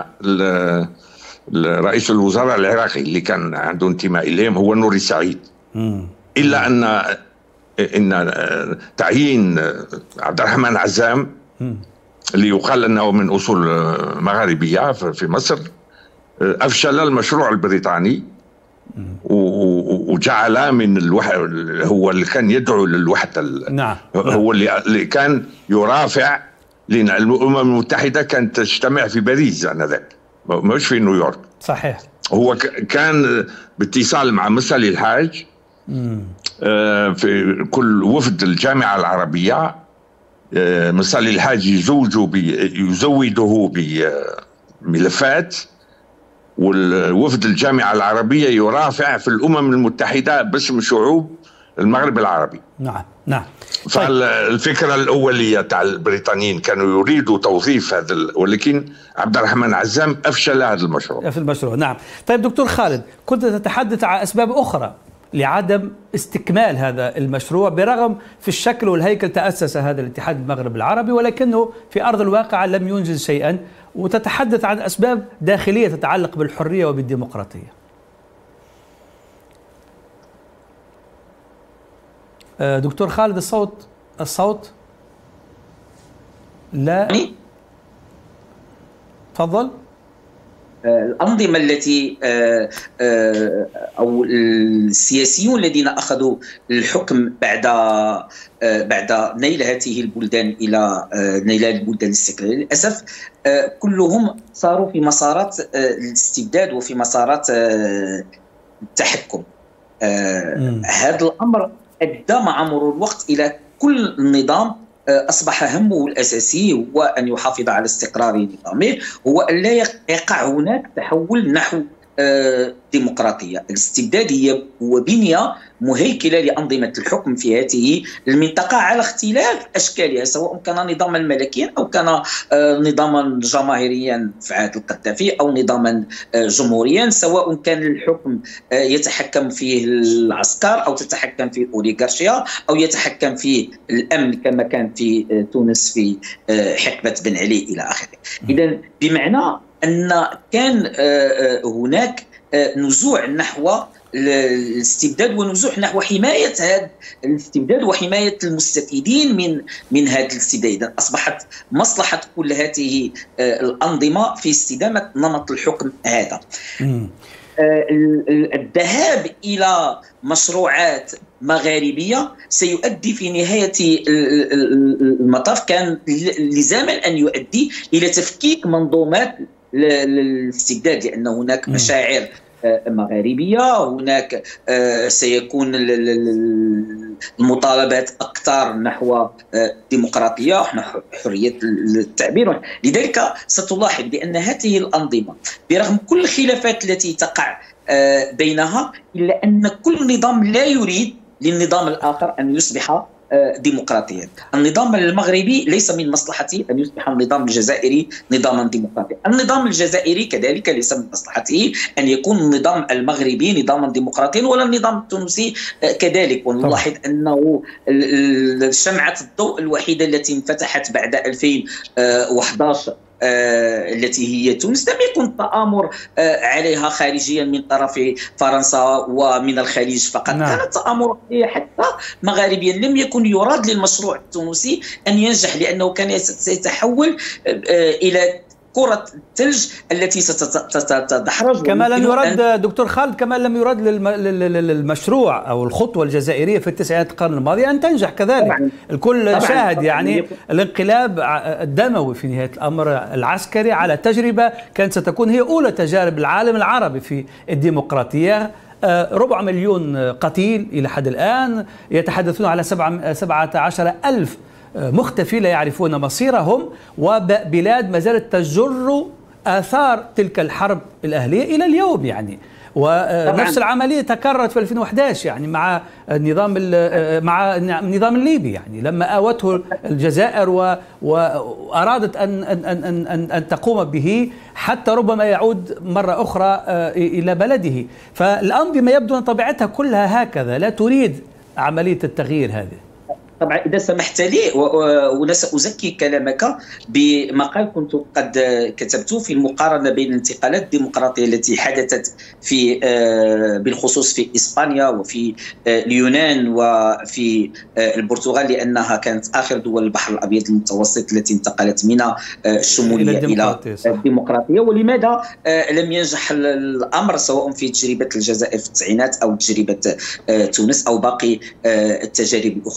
S3: رئيس الوزراء العراقي اللي كان عنده انتماء إليهم هو نوري سعيد، إلا أن إن تعيين عبد الرحمن عزام اللي يقال أنه من أصول مغاربية في مصر أفشل المشروع البريطاني وجعل من الوحدة، هو اللي كان يدعو للوحدة.
S1: نعم.
S3: هو اللي كان يرافع لأن الأمم المتحدة كانت تجتمع في باريس آنذاك، مش في نيويورك.
S1: صحيح.
S3: هو كان باتصال مع مصلي الحاج آه في كل وفد الجامعة العربية. آه مصلي الحاج يزوجه يزوده بملفات، والوفد الجامعة العربية يرافع في الأمم المتحدة باسم شعوب المغرب العربي.
S1: نعم نعم.
S3: فالفكرة الأولية تاع البريطانيين كانوا يريدوا توظيف هذا، ولكن عبد الرحمن عزام أفشل هذا المشروع.
S1: في المشروع نعم. طيب دكتور خالد، كنت تتحدث عن أسباب أخرى لعدم استكمال هذا المشروع، برغم في الشكل والهيكل تأسس هذا الاتحاد المغرب العربي، ولكنه في أرض الواقع لم ينجز شيئا، وتتحدث عن أسباب داخلية تتعلق بالحرية وبالديمقراطية. دكتور خالد، الصوت الصوت لا. تفضل.
S5: الأنظمة التي أو السياسيون الذين أخذوا الحكم بعد بعد نيل هذه البلدان إلى نيل البلدان الاستقلالية، للأسف كلهم صاروا في مسارات الاستبداد وفي مسارات التحكم. هذا الأمر أدى مع مرور الوقت إلى كل نظام أصبح همه الأساسي هو أن يحافظ على استقرار نظامه، هو أن لا يقع هناك تحول نحو ديمقراطية. الاستبداد هي هو بنية مهيكلة لأنظمة الحكم في هذه المنطقة على اختلاف أشكالها، سواء كان نظاما ملكيا أو كان نظاما جماهيريا في عهد القذافي أو نظاما جمهوريا، سواء كان الحكم يتحكم فيه العسكر أو تتحكم فيه أوليغارشيا أو يتحكم فيه الأمن كما كان في تونس في حقبة بن علي إلى آخره. إذن بمعنى أن كان هناك نزوع نحو الاستبداد ونزوح نحو حماية هذا الاستبداد وحماية المستفيدين من من هذا الاستبداد. أصبحت مصلحة كل هذه الأنظمة في استدامة نمط الحكم هذا. الذهاب إلى مشروعات مغاربية سيؤدي في نهاية المطاف، كان لزاما أن يؤدي إلى تفكيك منظومات الاستبداد، لأن هناك مشاعر مغاربية، هناك سيكون المطالبات أكثر نحو الديمقراطية ونحو حرية التعبير. لذلك ستلاحظ بأن هذه الأنظمة برغم كل الخلافات التي تقع بينها، إلا أن كل نظام لا يريد للنظام الآخر أن يصبح ديمقراطيا. النظام المغربي ليس من مصلحته أن يصبح النظام الجزائري نظاما ديمقراطيا، النظام الجزائري كذلك ليس من مصلحته أن يكون النظام المغربي نظاما ديمقراطيا، ولا النظام التونسي كذلك. ونلاحظ أنه شمعة الضوء الوحيدة التي انفتحت بعد ألفين وأحد عشر آه التي هي تونس لم يكن تآمر آه عليها خارجيا من طرف فرنسا ومن الخليج فقط. نعم. كانت تآمر حتى مغاربيا. لم يكن يراد للمشروع التونسي أن ينجح، لأنه كان سيتحول آه إلى كرة الثلج التي ستتدحرج.
S1: كما لم يرد دكتور خالد، كما لم يرد للمشروع أو الخطوة الجزائرية في التسعينات القرن الماضي أن تنجح كذلك. طبعاً. الكل طبعاً. شاهد يعني طبعاً. الانقلاب الدموي في نهاية الأمر العسكري على تجربة كانت ستكون هي أولى تجارب العالم العربي في الديمقراطية. ربع مليون قتيل إلى حد الآن، يتحدثون على سبعة عشر ألف مختفي لا يعرفون مصيرهم، وبلاد ما زالت تجر آثار تلك الحرب الأهلية إلى اليوم يعني. ونفس العملية تكررت في ألفين وأحد عشر يعني مع النظام مع النظام الليبي، يعني لما آوته الجزائر وأرادت أن أن أن أن أن تقوم به حتى ربما يعود مرة أخرى إلى بلده. فالأنظمة يبدو أن طبيعتها كلها هكذا، لا تريد عملية التغيير هذه.
S5: طبعا إذا سمحت لي وأنا سأزكي كلامك بمقال كنت قد كتبته في المقارنة بين الانتقالات الديمقراطية التي حدثت في بالخصوص في إسبانيا وفي اليونان وفي البرتغال، لأنها كانت آخر دول البحر الأبيض المتوسط التي انتقلت من الشمولية إلى الديمقراطية. ولماذا لم ينجح الأمر سواء في تجربة الجزائر في التسعينات أو تجربة تونس أو باقي التجارب الأخرى؟ وقلت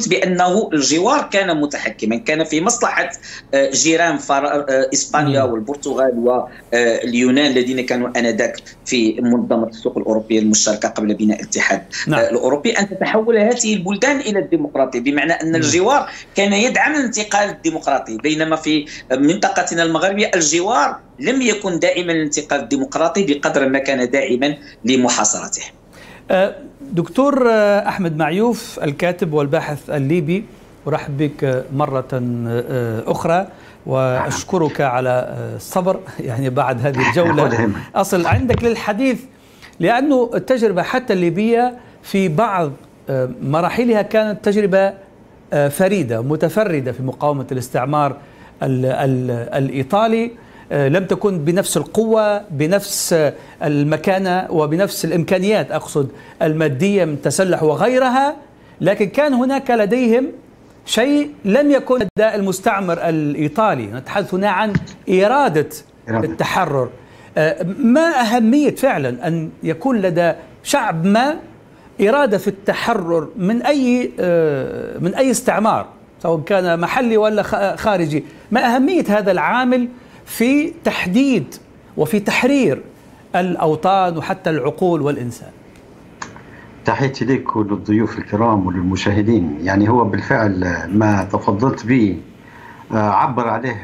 S5: قلت بأنه الجوار كان متحكما، كان في مصلحة جيران إسبانيا والبرتغال واليونان الذين كانوا آنذاك في منظمة السوق الأوروبية المشتركة قبل بناء الاتحاد نعم. الأوروبي، أن تتحول هذه البلدان إلى الديمقراطية، بمعنى أن الجوار كان يدعم الانتقال الديمقراطي، بينما في منطقتنا المغربية الجوار لم يكن دائما الانتقال الديمقراطي بقدر ما كان دائما لمحاصرته.
S1: دكتور أحمد معيوف الكاتب والباحث الليبي، أرحب بك مرة أخرى وأشكرك على الصبر يعني بعد هذه الجولة. أصل عندك للحديث، لأنه التجربة حتى الليبية في بعض مراحلها كانت تجربة فريدة متفردة في مقاومة الاستعمار ال ال الإيطالي، لم تكن بنفس القوة بنفس المكانة وبنفس الإمكانيات أقصد المادية من تسلح وغيرها، لكن كان هناك لديهم شيء لم يكن لدى المستعمر الإيطالي. نتحدث هنا عن إرادة التحرر. ما أهمية فعلا أن يكون لدى شعب ما إرادة في التحرر من أي من أي استعمار سواء كان محلي ولا خارجي؟ ما أهمية هذا العامل في تحديد وفي تحرير الأوطان وحتى العقول والإنسان؟
S6: تحياتي لك وللضيوف الكرام وللمشاهدين. يعني هو بالفعل ما تفضلت به عبر عليه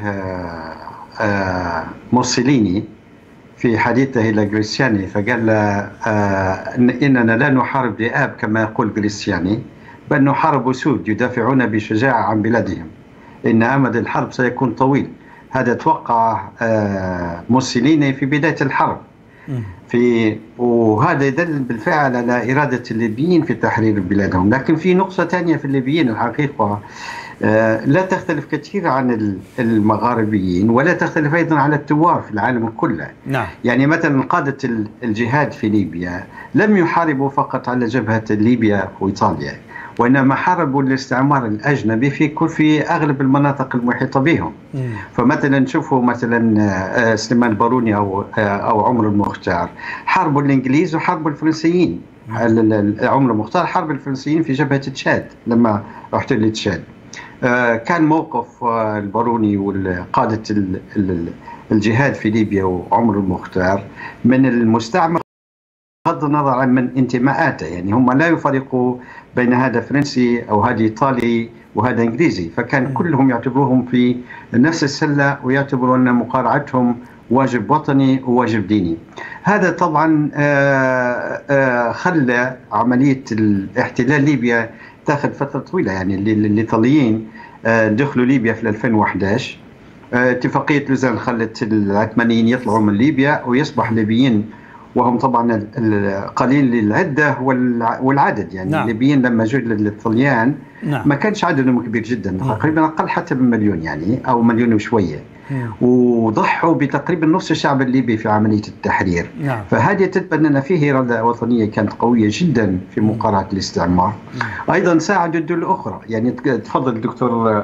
S6: موسوليني في حديثه إلى غريسياني، فقال إننا لا نحارب ذئاب كما يقول غريسياني، بل نحارب أسود يدافعون بشجاعة عن بلادهم، إن أمد الحرب سيكون طويل. هذا توقع موسوليني في بداية الحرب، في وهذا يدل بالفعل على إرادة الليبيين في تحرير بلادهم. لكن في نقطة ثانية في الليبيين الحقيقة لا تختلف كثير عن المغاربيين، ولا تختلف أيضا على الثوار في العالم كله. نعم. يعني مثلا قادة الجهاد في ليبيا لم يحاربوا فقط على جبهة ليبيا وإيطاليا، وإنما حاربوا الاستعمار الأجنبي في كل في أغلب المناطق المحيطة بهم. مم. فمثلا نشوفوا مثلا سليمان الباروني أو أو عمر المختار حاربوا الإنجليز وحاربوا الفرنسيين. عمر المختار حارب الفرنسيين في جبهة تشاد لما احتلت تشاد. كان موقف الباروني وقادة الجهاد في ليبيا وعمر المختار من المستعمر بغض النظر عن من انتماءاته، يعني هم لا يفرقوا بين هذا فرنسي أو هذا إيطالي وهذا إنجليزي، فكان كلهم يعتبروهم في نفس السلة ويعتبروا أن مقارعتهم واجب وطني وواجب ديني. هذا طبعا خلى عملية الاحتلال ليبيا تاخذ فترة طويلة. يعني الإيطاليين دخلوا ليبيا في ألفين وأحد عشر، اتفاقية لوزان خلت العثمانيين يطلعوا من ليبيا ويصبح الليبيين، وهم طبعا قليل العدة والعدد، يعني نعم. الليبيين لما جوا للطليان نعم. ما كانش عددهم كبير جدا، تقريبا أقل حتى من مليون يعني أو مليون وشوية، نعم. وضحوا بتقريبا نصف الشعب الليبي في عملية التحرير. نعم. فهذه تثبت أن فيه إرادة وطنية كانت قوية جدا في مقارعة الاستعمار. نعم. أيضا ساعدوا الدول الأخرى، يعني تفضل الدكتور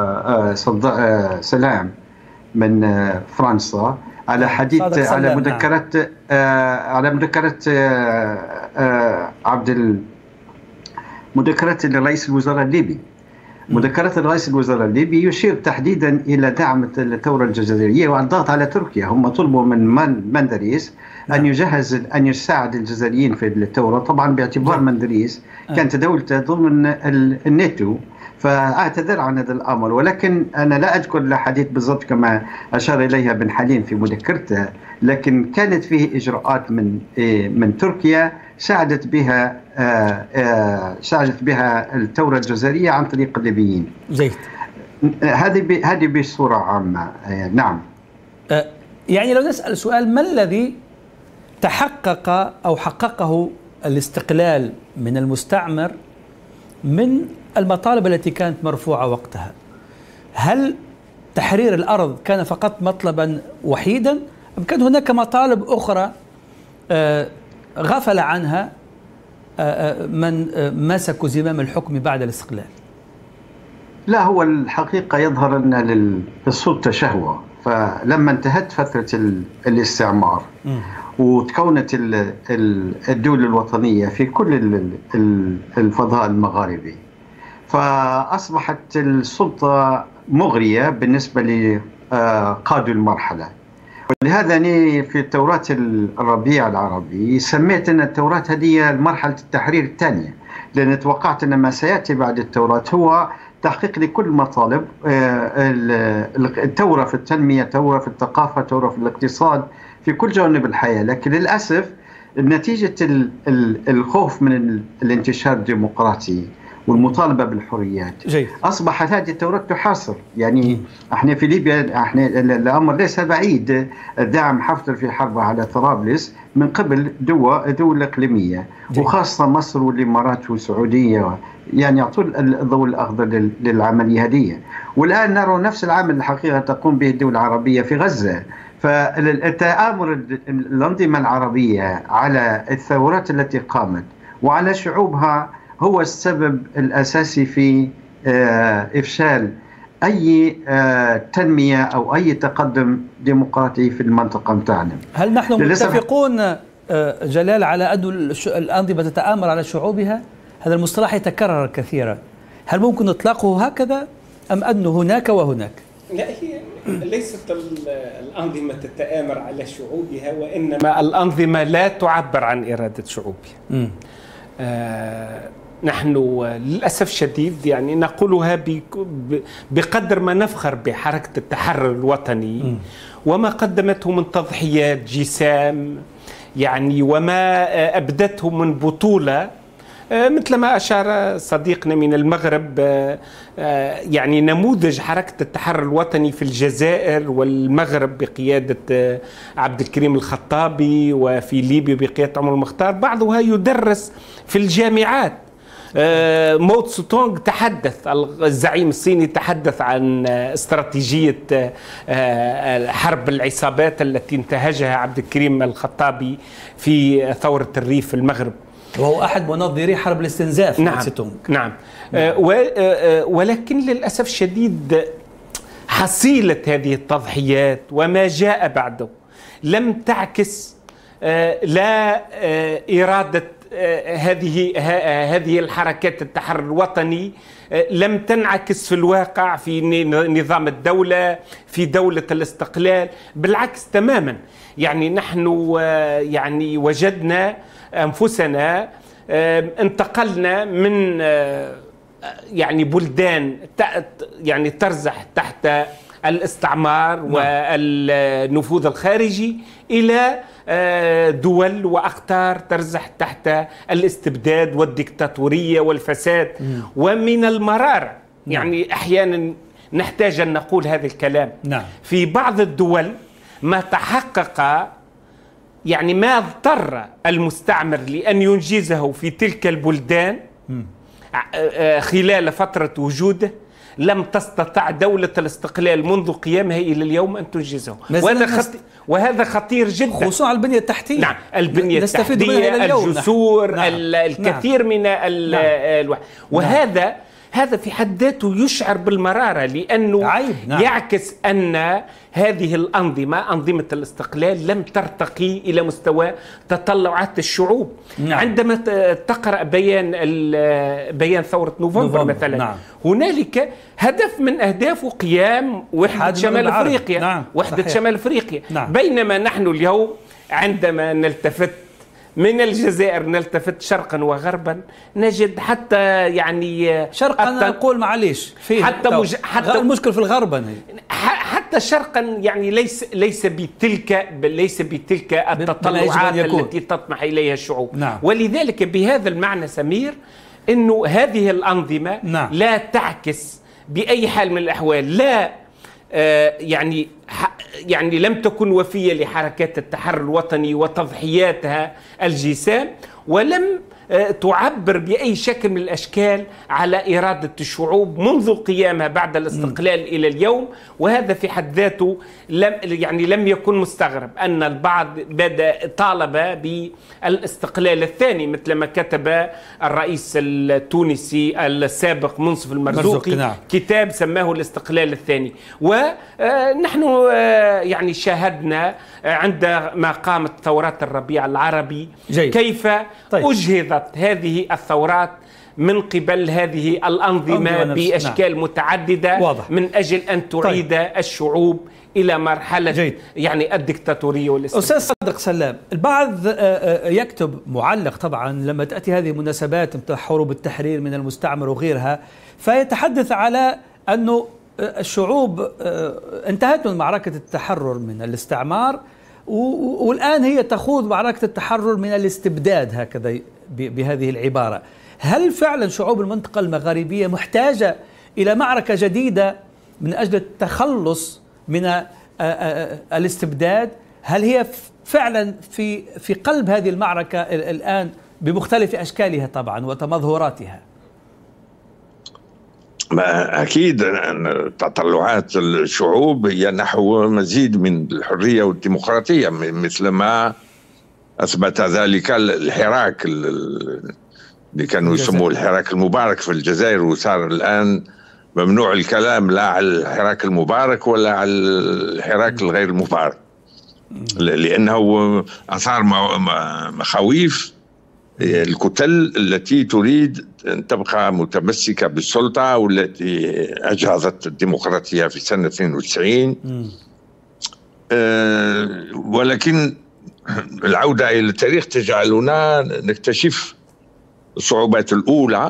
S6: سلام من فرنسا على حديث على مذكرات نعم. آه على مذكرات آه آه عبد ال... مذكرات رئيس الوزراء الليبي. مذكرات رئيس الوزراء الليبي يشير تحديدا إلى دعم الثورة الجزائرية والضغط على تركيا. هم طلبوا من مندريس أن يجهز أن يساعد الجزائريين في الثورة، طبعا باعتبار مندريس كانت دولته ضمن الناتو، فأعتذر عن هذا الأمر. ولكن أنا لا أذكر الحديث بالضبط كما أشار إليها بن حليم في مذكرته، لكن كانت فيه إجراءات من من تركيا ساعدت بها ساعدت بها الثورة الجزائرية عن طريق الليبيين.
S1: زين.
S6: هذه هذه بصورة عامة. نعم.
S1: يعني لو نسأل سؤال، ما الذي تحقق أو حققه الاستقلال من المستعمر من المطالب التي كانت مرفوعة وقتها؟ هل تحرير الأرض كان فقط مطلبا وحيدا أم كان هناك مطالب أخرى غفل عنها من مسكوا زمام الحكم بعد الاستقلال؟
S6: لا، هو الحقيقة يظهر أن للسلطة شهوة، فلما انتهت فترة الاستعمار م. وتكونت الدولة الوطنية في كل الفضاء المغاربي، فأصبحت السلطة مغرية بالنسبة لقادوا المرحلة. ولهذا أنا في الثورة الربيع العربي سميت أن الثورة هذه مرحلة التحرير الثانية، لأن توقعت أن ما سيأتي بعد الثورة هو تحقيق لكل مطالب الثورة في التنمية، ثورة في الثقافة، ثورة في الاقتصاد، في كل جوانب الحياة. لكن للأسف نتيجة الخوف من الانتشار الديمقراطي والمطالبة بالحريات جيد. أصبحت هذه الثورات تحاصر. يعني م. احنا في ليبيا احنا الأمر ليس بعيد، دعم حفتر في حربه على طرابلس من قبل دول دول إقليمية جيد. وخاصة مصر والإمارات والسعودية يعني يعطون الضوء الأخضر للعملية هذه. والآن نرى نفس العمل الحقيقة تقوم به الدول العربية في غزة. فالتآمر الأنظمة العربية على الثورات التي قامت وعلى شعوبها هو السبب الأساسي في إفشال أي تنمية أو أي تقدم ديمقراطي في المنطقة متاعنا.
S1: هل نحن متفقون جلال على أن الأنظمة تتآمر على شعوبها؟ هذا المصطلح يتكرر كثيرا، هل ممكن إطلاقه هكذا أم أن هناك وهناك؟
S4: لا، هي ليست الأنظمة تتآمر على شعوبها، وإنما الأنظمة لا تعبر عن إرادة شعوبها. آه نحن للأسف الشديد يعني نقولها بقدر ما نفخر بحركة التحرر الوطني م. وما قدمته من تضحيات جسام يعني وما أبدته من بطولة، مثل ما أشار صديقنا من المغرب يعني نموذج حركة التحرر الوطني في الجزائر والمغرب بقيادة عبد الكريم الخطابي، وفي ليبيا بقيادة عمر المختار، بعضها يدرس في الجامعات. مو تسو تونغ تحدث، الزعيم الصيني تحدث عن استراتيجية حرب العصابات التي انتهجها عبد الكريم الخطابي في ثورة الريف في المغرب،
S1: وهو أحد منظري حرب الاستنزاف.
S4: نعم
S1: تونغ.
S4: نعم آه ولكن للأسف الشديد حصيلة هذه التضحيات وما جاء بعده لم تعكس آه لا آه إرادة آه هذه آه هذه الحركات التحرر الوطني، آه لم تنعكس في الواقع في نظام الدولة، في دولة الاستقلال، بالعكس تماما. يعني نحن آه يعني وجدنا أنفسنا انتقلنا من يعني بلدان يعني ترزح تحت الاستعمار والنفوذ الخارجي إلى دول وأقطار ترزح تحت الاستبداد والديكتاتورية والفساد ومن المرارة. يعني أحيانا نحتاج أن نقول هذا الكلام. في بعض الدول ما تحقق يعني ما اضطر المستعمر لأن ينجزه في تلك البلدان خلال فترة وجوده لم تستطع دولة الاستقلال منذ قيامها إلى اليوم أن تنجزه، وهذا خطير وهذا خطير جدا،
S1: خصوصا على البنية التحتية.
S4: نعم، البنية التحتية، الجسور، نعم. الكثير نعم. من ال نعم. وهذا هذا في حد ذاته يشعر بالمرارة، لأنه عيب. نعم. يعكس أن هذه الأنظمة، أنظمة الاستقلال، لم ترتقي إلى مستوى تطلعات الشعوب. نعم. عندما تقرأ بيان بيان ثورة نوفمبر, نوفمبر. مثلا نعم. هنالك هدف من أهدافه قيام وحدة شمال أفريقيا. نعم. وحدة صحيح. شمال أفريقيا. نعم. بينما نحن اليوم عندما نلتفت من الجزائر نلتفت شرقا وغربا نجد حتى يعني
S1: شرقا نقول معليش فيه
S4: حتى مج... حتى
S1: المشكل في الغرب
S4: حتى شرقا يعني ليس ليس بتلك ليس بتلك التطلعات التي تطمح اليها الشعوب.
S1: نعم.
S4: ولذلك بهذا المعنى سمير انه هذه الانظمه
S1: نعم.
S4: لا تعكس باي حال من الاحوال لا آه يعني يعني لم تكن وفية لحركات التحرر الوطني وتضحياتها الجسام، ولم تعبر بأي شكل من الأشكال على إرادة الشعوب منذ قيامها بعد الاستقلال م. إلى اليوم. وهذا في حد ذاته لم يعني لم يكن مستغرب أن البعض بدأ طالب بالاستقلال الثاني، مثل ما كتب الرئيس التونسي السابق منصف المرزوقي نعم. كتاب سماه الاستقلال الثاني. ونحن يعني شاهدنا عندما قامت ثورات الربيع العربي جيد. كيف طيب. أجهضت هذه الثورات من قبل هذه الأنظمة بأشكال نعم. متعددة واضح. من أجل أن تعيد طيب. الشعوب إلى مرحلة جيد. يعني الدكتاتورية والاستبداد.
S1: أستاذ صادق سلام، البعض يكتب معلق طبعا لما تأتي هذه المناسبات مثل حروب التحرير من المستعمر وغيرها، فيتحدث على أنه الشعوب انتهت من معركة التحرر من الاستعمار والآن هي تخوض معركة التحرر من الاستبداد، هكذا بهذه العبارة. هل فعلا شعوب المنطقة المغاربية محتاجة إلى معركة جديدة من أجل التخلص من الاستبداد؟ هل هي فعلا في في قلب هذه المعركة الآن بمختلف أشكالها طبعا وتمظهراتها؟
S3: ما أكيد تطلعات الشعوب هي نحو مزيد من الحرية والديمقراطية، مثل ما أثبت ذلك الحراك اللي كانوا يسموه الحراك المبارك في الجزائر، وصار الآن ممنوع الكلام لا على الحراك المبارك ولا على الحراك الغير المبارك، لأنه أثار مخاويف الكتل التي تريد أن تبقى متمسكة بالسلطة والتي أجهضت الديمقراطية في سنة اثنين وتسعين. أه ولكن العودة إلى التاريخ تجعلنا نكتشف الصعوبات الأولى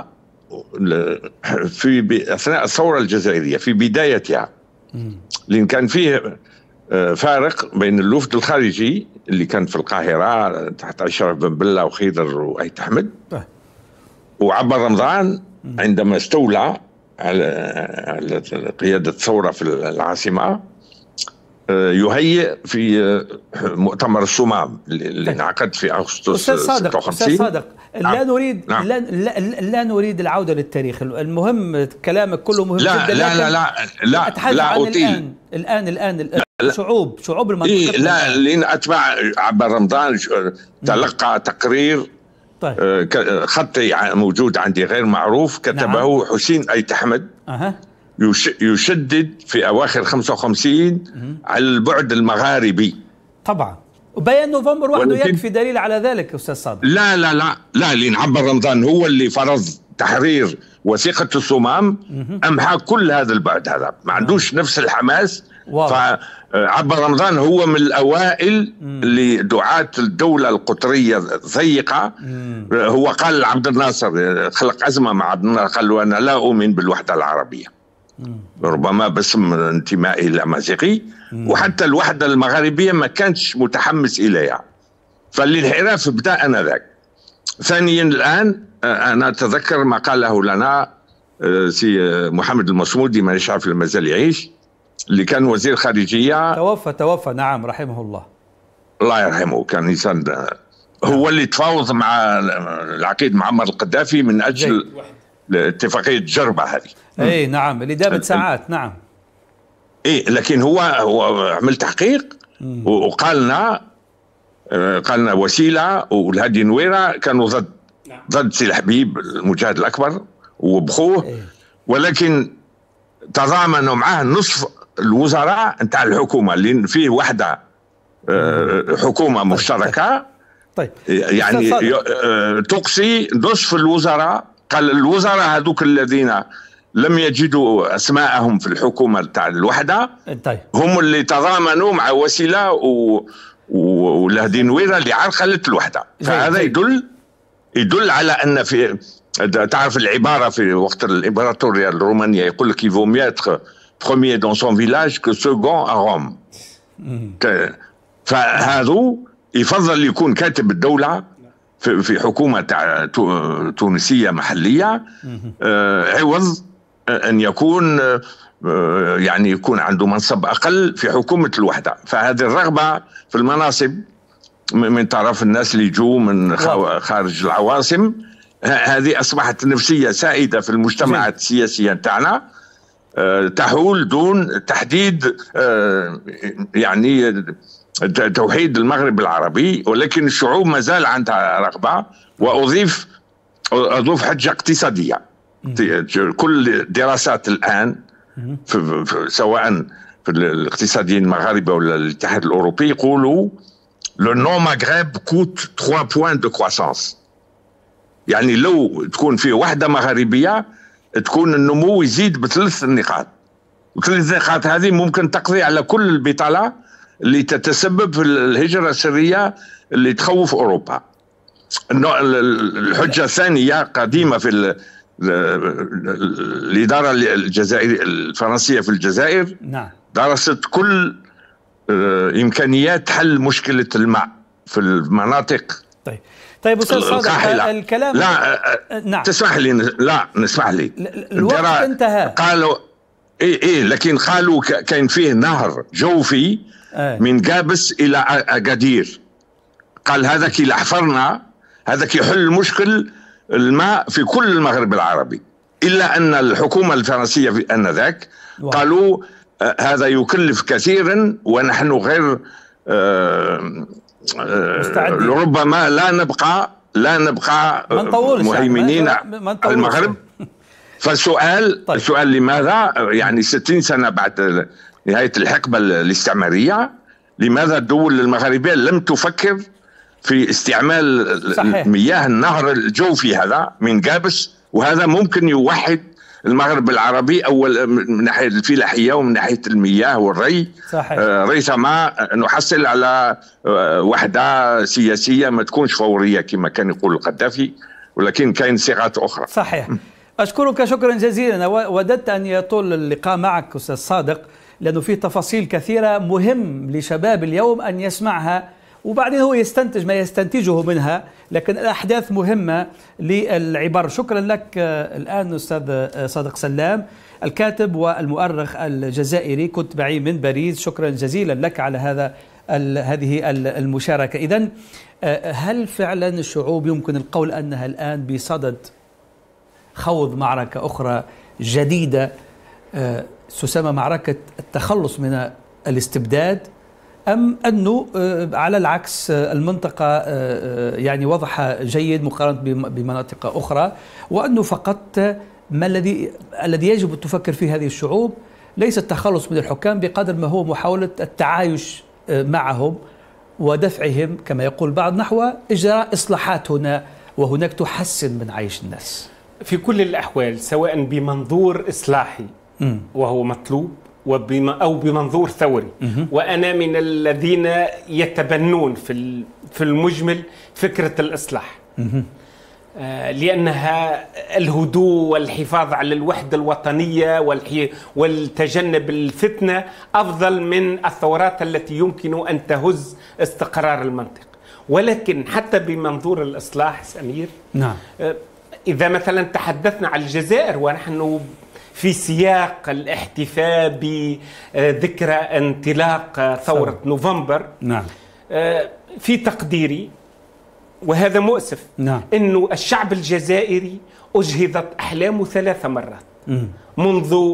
S3: في أثناء الثورة الجزائرية في بدايتها، لأن كان فيه فارق بين اللوفد الخارجي اللي كان في القاهرة تحت أشرف بن بلة وخيضر وأيت أحمد، وعبر رمضان عندما استولى على قيادة الثورة في العاصمة يهيئ في مؤتمر الصمام اللي انعقد في أغسطس ستة وخمسين.
S1: أستاذ صادق، لا نريد نعم. لا, لا, لا نريد العودة للتاريخ، المهم كلامك كله مهم
S3: لا
S1: جدا.
S3: لا لا لا لا
S1: أتحدث
S3: لا
S1: عن
S3: أطيل.
S1: الآن الآن الآن, الآن شعوب شعوب المنطقة.
S3: إيه لا، لأن أتباع عبر رمضان تلقى تقرير طيب. خطي موجود عندي غير معروف كتبه نعم. حسين أيت أحمد أه. يشدد في أواخر خمسة وخمسين على البعد المغاربي
S1: طبعا، وبيان نوفمبر وحده يكفي دليل على ذلك أستاذ صادق.
S3: لا لا لا لا لأن عبر رمضان هو اللي فرض تحرير وثيقة الصمام، أمحى كل هذا البعد، هذا ما عندوش نفس الحماس. فعبر رمضان هو من الأوائل اللي دعاة الدولة القطرية الضيقة. هو قال لعبد الناصر، خلق أزمة مع عبد الناصر، قال له أنا لا أؤمن بالوحدة العربية، ربما باسم انتمائي الأمازيغي، وحتى الوحدة المغاربية ما كانش متحمس إليها، فالانحراف بدأ أنذاك. ثانيا الآن أنا أتذكر ما قاله لنا سي محمد المصمودي، ما يعرف لما زال يعيش، اللي كان وزير خارجية،
S1: توفى توفى نعم رحمه الله.
S3: الله يرحمه، كان إنسان هو اللي تفاوض مع العقيد معمر القذافي من أجل اتفاقية جربة هذه.
S1: اي نعم اللي دامت ساعات. نعم
S3: اي لكن هو هو عمل تحقيق وقالنا قالنا وسيلة والهادي نويرة كانوا ضد ضد سي الحبيب المجاهد الأكبر وبخوه إيه. ولكن تضامنوا معاه نصف الوزراء نتاع الحكومة، لأن فيه وحدة حكومة مشتركة. طيب. يعني تقصي نصف الوزراء، قال الوزراء هذوك الذين لم يجدوا أسماءهم في الحكومة تاع الوحدة طيب. هم اللي تضامنوا مع وسيلة و... والهادي نويرة اللي عرقلت الوحدة. فهذا يدل يدل على أن في، تعرف العبارة في وقت الإمبراطورية الرومانية يقول لك يفو ميتر premier dans son village que second à Rome. فهذا يفضل يكون كاتب الدولة في في حكومة تونسية محلية عوض أن يكون يعني يكون عنده منصب أقل في حكومة الوحدة. فهذه الرغبة في المناصب من طرف الناس اللي يجوا من خارج العواصم، هذه أصبحت نفسية سائدة في المجتمعات السياسية تاعنا، تحول دون تحديد يعني توحيد المغرب العربي، ولكن الشعوب ما زال عندها رغبة. وأضيف أضيف حاجة اقتصادية. كل دراسات الآن في في سواء في الاقتصاديين المغاربة ولا الاتحاد الأوروبي يقولوا لو نو مغرب كوت ثلاثة بوان دو كرواسانس. يعني لو تكون في وحدة مغاربية تكون النمو يزيد بثلاث نقاط، وثلاث نقاط هذه ممكن تقضي على كل البطالة اللي تتسبب في الهجرة السرية اللي تخوف أوروبا. الحجة الثانية قديمة في الإدارة الجزائرية الفرنسية في الجزائر،
S1: نعم. درست
S3: كل إمكانيات حل مشكلة الماء في المناطق.
S1: طيب طيب أستاذ صادق الكلام
S3: لا نعم تسمح لي لا نسمح لي
S1: الوقت انتهى.
S3: قالوا إيه إيه لكن قالوا كان فيه نهر جوفي أي. من قابس إلى أكادير، قال هذا كي حفرنا هذا كي يحل المشكل الماء في كل المغرب العربي، إلا أن الحكومة الفرنسية في آنذاك قالوا آه هذا يكلف كثيرا ونحن غير آه آه ربما لا نبقى لا نبقى مهيمنين على المغرب. فالسؤال طيب. السؤال لماذا يعني ستين سنة بعد نهاية الحقبة الاستعمارية لماذا الدول المغربية لم تفكر في استعمال صحيح. مياه النهر الجوفي هذا من قابس، وهذا ممكن يوحد المغرب العربي أول من ناحية الفلاحية ومن ناحية المياه والري صحيح. آه ريثما نحصل على آه وحدة سياسية ما تكونش فورية كما كان يقول القذافي، ولكن كاين صيغات أخرى.
S1: صحيح. أشكرك شكرا جزيلا. وددت أن يطول اللقاء معك أستاذ صادق لأنه فيه تفاصيل كثيرة مهم لشباب اليوم أن يسمعها، وبعدين هو يستنتج ما يستنتجه منها، لكن الأحداث مهمة للعبر. شكرا لك الآن أستاذ صادق سلام الكاتب والمؤرخ الجزائري، كنت معي من باريس. شكرا جزيلا لك على هذا هذه المشاركة. إذن هل فعلا الشعوب يمكن القول أنها الآن بصدد خوض معركة أخرى جديدة تسمى معركة التخلص من الاستبداد، أم أنه على العكس المنطقة يعني وضعها جيد مقارنة بمناطق أخرى، وأنه فقط ما الذي الذي يجب أن تفكر فيه هذه الشعوب ليس التخلص من الحكام بقدر ما هو محاولة التعايش معهم ودفعهم كما يقول بعض نحو إجراء إصلاحات هنا وهناك تحسن من عيش الناس
S4: في كل الأحوال، سواء بمنظور إصلاحي م. وهو مطلوب وبما أو بمنظور ثوري. وأنا من الذين يتبنون في في المجمل فكرة الإصلاح، آه لأنها الهدوء والحفاظ على الوحدة الوطنية والتجنب الفتنة أفضل من الثورات التي يمكن أن تهز استقرار المنطقة. ولكن حتى بمنظور الإصلاح سمير،
S1: نعم
S4: آه إذا مثلا تحدثنا عن الجزائر ونحن في سياق الاحتفاء بذكرى انطلاق ثورة نوفمبر،
S1: نعم
S4: في تقديري وهذا مؤسف،
S1: نعم
S4: أنه الشعب الجزائري أجهضت أحلامه ثلاث مرات م. منذ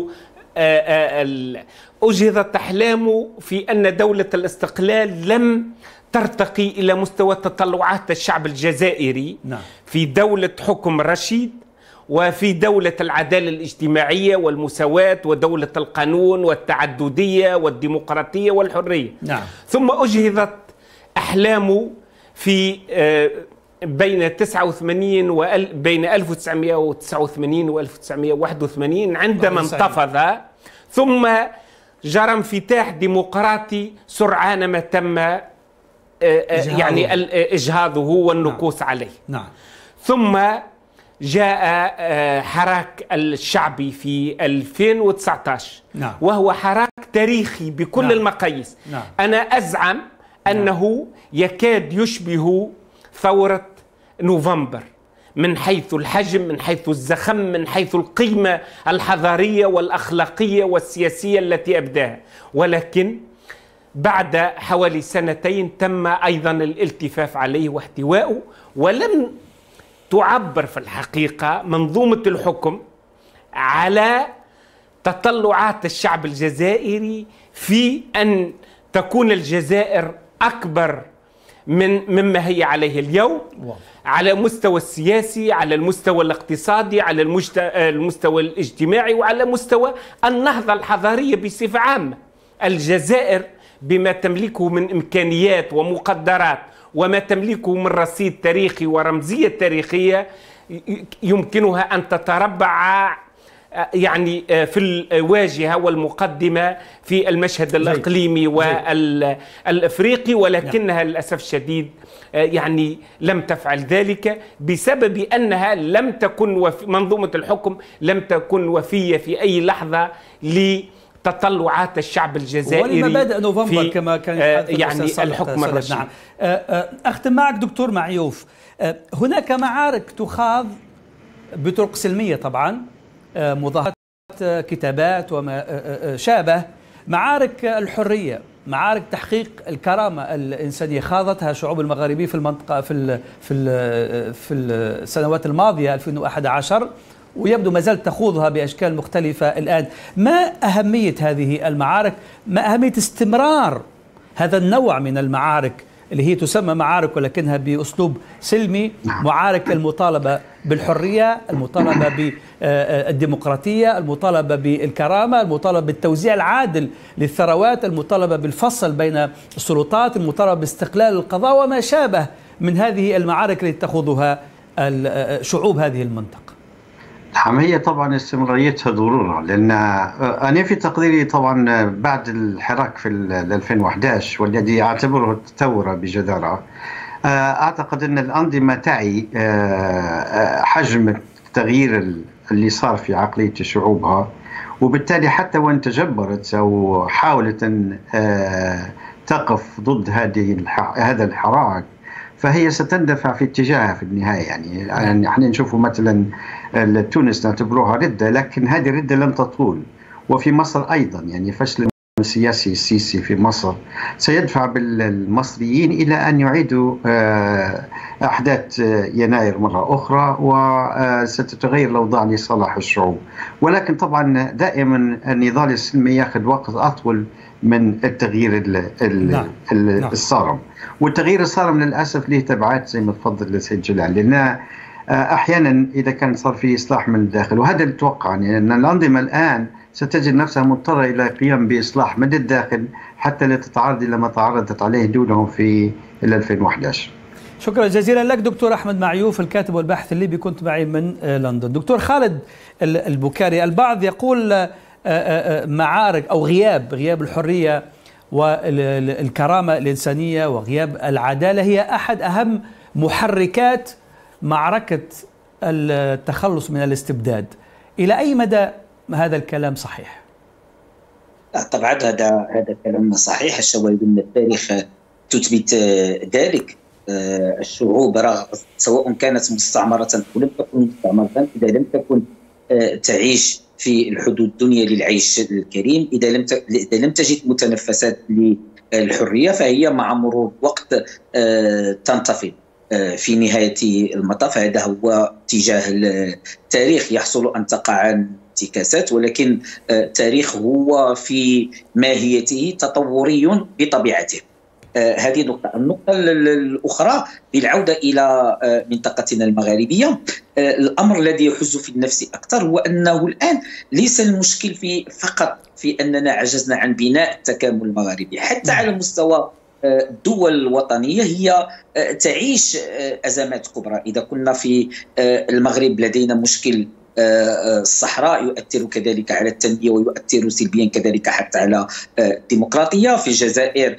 S4: أجهضت أحلامه في أن دولة الاستقلال لم ترتقي إلى مستوى تطلعات الشعب الجزائري،
S1: نعم.
S4: في دولة حكم رشيد وفي دولة العدالة الاجتماعية والمساواة ودولة القانون والتعددية والديمقراطية والحرية،
S1: نعم.
S4: ثم أجهضت أحلامه في بين تسعة وثمانين وبين ألف وتسعمائة وتسعة وثمانين وألف وتسعمائة وواحد وثمانين عندما انتفض، ثم جرى انفتاح ديمقراطي سرعان ما تم يعني إجهاضه والنكوص
S1: نعم.
S4: عليه،
S1: نعم.
S4: ثم جاء حراك الشعبي في ألفين وتسعة عشر،
S1: نعم.
S4: وهو حراك تاريخي بكل نعم. المقاييس،
S1: نعم.
S4: أنا أزعم أنه يكاد يشبه ثورة نوفمبر من حيث الحجم، من حيث الزخم، من حيث القيمة الحضارية والأخلاقية والسياسية التي أبداها. ولكن بعد حوالي سنتين تم أيضا الالتفاف عليه واحتوائه، ولم تعبر في الحقيقة منظومة الحكم على تطلعات الشعب الجزائري في أن تكون الجزائر أكبر من مما هي عليه اليوم، على المستوى السياسي، على المستوى الاقتصادي، على المستوى الاجتماعي، وعلى مستوى النهضة الحضارية بصفة عامة. الجزائر بما تملكه من إمكانيات ومقدرات وما تملكه من رصيد تاريخي ورمزية تاريخية يمكنها أن تتربع يعني في الواجهة والمقدمة في المشهد الإقليمي والأفريقي، ولكنها للأسف الشديد يعني لم تفعل ذلك بسبب أنها لم تكن وفي منظومة الحكم لم تكن وفية في أي لحظة لتطلعات الشعب الجزائري
S1: ولمبادئ نوفمبر كما كان
S4: يعني الحكم الرشيد.
S1: نعم. أختم معك دكتور معيوف، هناك معارك تخاض بطرق سلمية طبعا، مظاهرات، كتابات وما شابه، معارك الحرية، معارك تحقيق الكرامة الإنسانية خاضتها الشعوب المغاربية في المنطقة في ال في ال في السنوات الماضية ألفين وأحد عشر، ويبدو ما زالت تخوضها بأشكال مختلفة الآن. ما أهمية هذه المعارك؟ ما أهمية استمرار هذا النوع من المعارك اللي هي تسمى معارك ولكنها بأسلوب سلمي، معارك المطالبة بالحرية، المطالبة بالديمقراطية، المطالبة بالكرامة، المطالبة بالتوزيع العادل للثروات، المطالبة بالفصل بين السلطات، المطالبة باستقلال القضاء وما شابه من هذه المعارك التي تخوضها شعوب هذه المنطقة؟
S6: نعم، هي طبعا استمراريتها ضرورة، لأن أنا في تقديري طبعا بعد الحراك في ألفين وأحد عشر والذي أعتبره ثورة بجدارة، أعتقد أن الأنظمة تعي حجم التغيير اللي صار في عقلية شعوبها، وبالتالي حتى وإن تجبرت أو حاولت أن تقف ضد هذه هذا الحراك فهي ستندفع في اتجاهها في النهاية. يعني يعني احنا نشوفوا مثلا تونس نعتبروها ردة، لكن هذه الردة لم تطول، وفي مصر أيضا يعني فشل السياسي السيسي في مصر سيدفع بالمصريين إلى أن يعيدوا أحداث يناير مرة أخرى، وستتغير الأوضاع لصالح الشعوب. ولكن طبعا دائما النضال السلمي يأخذ وقت أطول من التغيير الصارم، والتغيير الصارم للأسف له تبعات زي ما تفضل السيد جلال، لأن أحيانا إذا كان صار في إصلاح من الداخل، وهذا اللي أتوقع يعني أن الأنظمة الآن ستجد نفسها مضطرة إلى القيام بإصلاح من الداخل حتى لا تتعرض إلى ما تعرضت عليه دولهم في ألفين وأحد عشر.
S1: شكرا جزيلا لك دكتور أحمد معيوف، الكاتب والباحث الليبي، كنت معي من لندن. دكتور خالد البكاري، البعض يقول معارك أو غياب غياب الحرية والكرامة الإنسانية وغياب العدالة هي أحد أهم محركات معركة التخلص من الاستبداد. إلى أي مدى هذا الكلام صحيح؟
S5: طبعا هذا هذا كلام صحيح. الشواهد من التاريخ تثبت ذلك. الشعوب سواء كانت مستعمرة أو لم تكن مستعمرة، إذا لم تكن تعيش في الحدود الدنيا للعيش الكريم، إذا لم إذا لم تجد متنفسات للحرية، فهي مع مرور الوقت تنتفض في نهاية المطاف. هذا هو اتجاه التاريخ. يحصل أن تقع انتكاسات، ولكن التاريخ هو في ماهيته تطوري بطبيعته. هذه نقطة. النقطة الأخرى بالعودة إلى منطقتنا المغاربية، الأمر الذي يحز في النفس أكثر هو أنه الآن ليس المشكل في فقط في أننا عجزنا عن بناء التكامل المغاربي، حتى على مستوى الدول الوطنية هي تعيش أزمات كبرى. إذا كنا في المغرب لدينا مشكل الصحراء يؤثر كذلك على التنمية ويؤثر سلبيا كذلك حتى على الديمقراطية. في الجزائر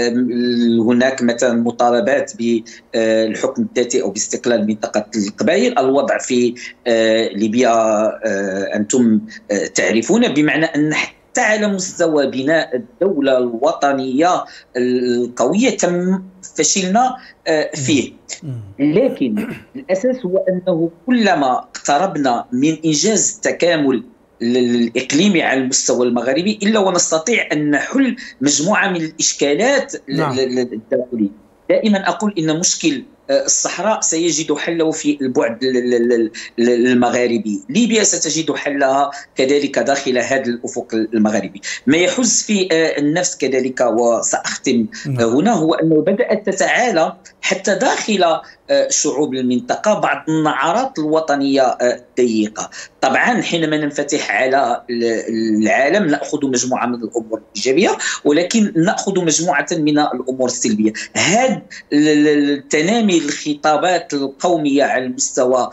S5: هناك مثلا مطالبات بالحكم الذاتي أو باستقلال منطقة القبائل. الوضع في ليبيا أنتم تعرفون، بمعنى أن حتى على مستوى بناء الدولة الوطنية القوية تم فشلنا فيه. لكن الأساس هو أنه كلما اقتربنا من إنجاز التكامل الإقليمي على المستوى المغربي إلا ونستطيع أن نحل مجموعة من الإشكالات الداخلية. دائما أقول إن مشكل الصحراء سيجد حله في البعد المغاربي، ليبيا ستجد حلها كذلك داخل هذا الأفق المغربي. ما يحز في النفس كذلك، وسأختم هنا، هو أنه بدأت تتعالى حتى داخل شعوب المنطقة بعض النعرات الوطنية الضيقة. طبعا حينما ننفتح على العالم نأخذ مجموعة من الأمور الإيجابية، ولكن نأخذ مجموعة من الأمور السلبية. هذا التنامي الخطابات القومية على المستوى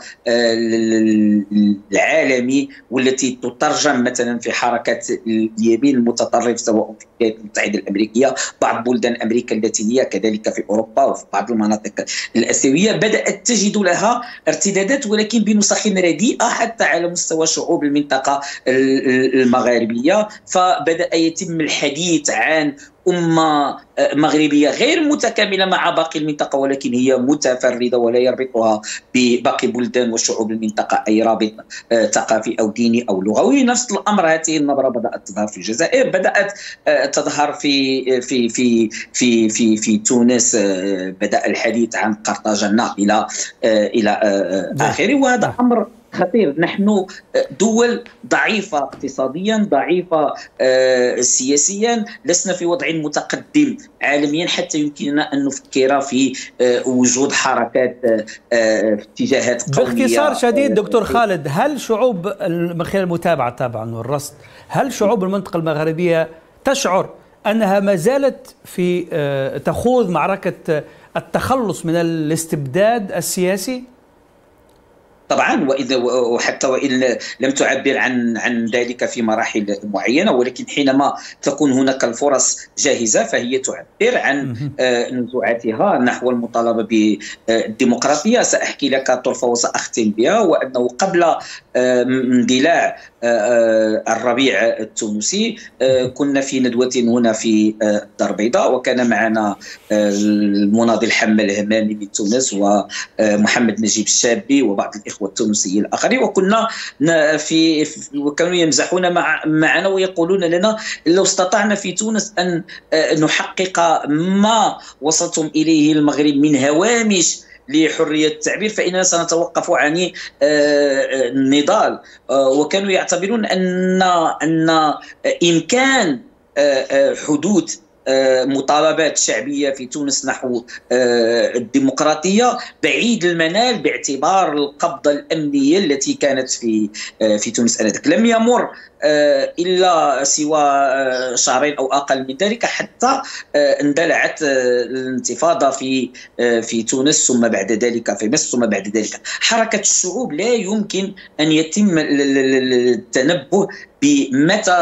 S5: العالمي والتي تترجم مثلا في حركات اليمين المتطرف سواء في الولايات المتحدة الأمريكية، بعض بلدان أمريكا اللاتينية، كذلك في أوروبا وفي بعض المناطق الآسيوية، بدأت تجد لها ارتدادات ولكن بنسخ رديئة حتى على مستوى شعوب المنطقة المغاربية. فبدأ يتم الحديث عن أمة مغربية غير متكاملة مع باقي المنطقة، ولكن هي متفردة ولا يربطها بباقي بلدان وشعوب المنطقة أي رابط ثقافي أو ديني أو لغوي. نفس الأمر هذه النظرة بدأت تظهر في الجزائر، بدأت تظهر في في في في في في تونس، بدأ الحديث عن قرطاجنة إلى إلى آخره. وهذا أمر خطير. نحن دول ضعيفة اقتصاديا، ضعيفة سياسيا، لسنا في وضع متقدم عالميا حتى يمكننا أن نفكر في وجود حركات اتجاهات قومية.
S1: باختصار شديد دكتور خالد، هل شعوب من خلال المتابعة طبعا والرصد، هل شعوب المنطقة المغاربية تشعر أنها ما زالت في تخوض معركة التخلص من الاستبداد السياسي؟
S5: طبعا، واذا وحتى وان لم تعبر عن عن ذلك في مراحل معينه، ولكن حينما تكون هناك الفرص جاهزه فهي تعبر عن نزوعاتها نحو المطالبه بالديمقراطيه. ساحكي لك طرفه وساختم بها، وانه قبل اندلاع الربيع التونسي كنا في ندوه هنا في الدار البيضاء، وكان معنا المناضل حمد الهمامي من تونس ومحمد نجيب الشابي وبعض الاخوه التونسيين الاخرين، وكنا في وكانوا يمزحون مع معنا ويقولون لنا لو استطعنا في تونس ان نحقق ما وصلتم اليه المغرب من هوامش لحرية التعبير فإننا سنتوقف عن النضال. وكانوا يعتبرون أن أن إمكان حدوث مطالبات شعبية في تونس نحو الديمقراطية بعيد المنال باعتبار القبضة الأمنية التي كانت في في تونس آنذاك. لم يمر إلا سوى شهرين أو أقل من ذلك حتى اندلعت الانتفاضة في في تونس، ثم بعد ذلك في مصر، ثم بعد ذلك حركة الشعوب. لا يمكن أن يتم التنبؤ بمتى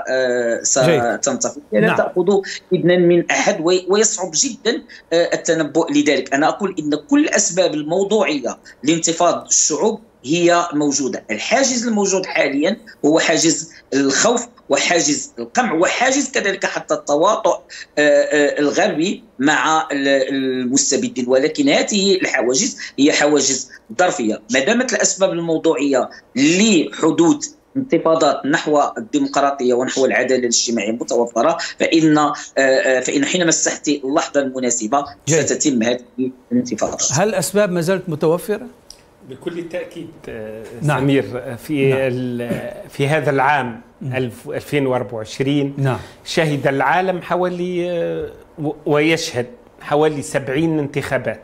S5: ستنتفض، لا تأخذ إذنا من أحد، ويصعب جدا التنبؤ لذلك. أنا أقول إن كل الأسباب الموضوعية لانتفاض الشعوب هي موجودة. الحاجز الموجود حاليا هو حاجز الخوف وحاجز القمع وحاجز كذلك حتى التواطؤ الغربي مع المستبدين، ولكن هذه الحواجز هي حواجز ظرفية. ما دامت الأسباب الموضوعية لحدوث انتفاضات نحو الديمقراطية ونحو العدالة الاجتماعية متوفرة، فإن فإن حينما تأتي اللحظة المناسبة ستتم هذه الانتفاضات.
S1: هل الأسباب ما زالت متوفرة؟
S4: بكل تأكيد نعم. سمير، في نعم. في هذا العام ألفين وأربعة وعشرين نعم. شهد العالم حوالي ويشهد حوالي سبعين انتخابات،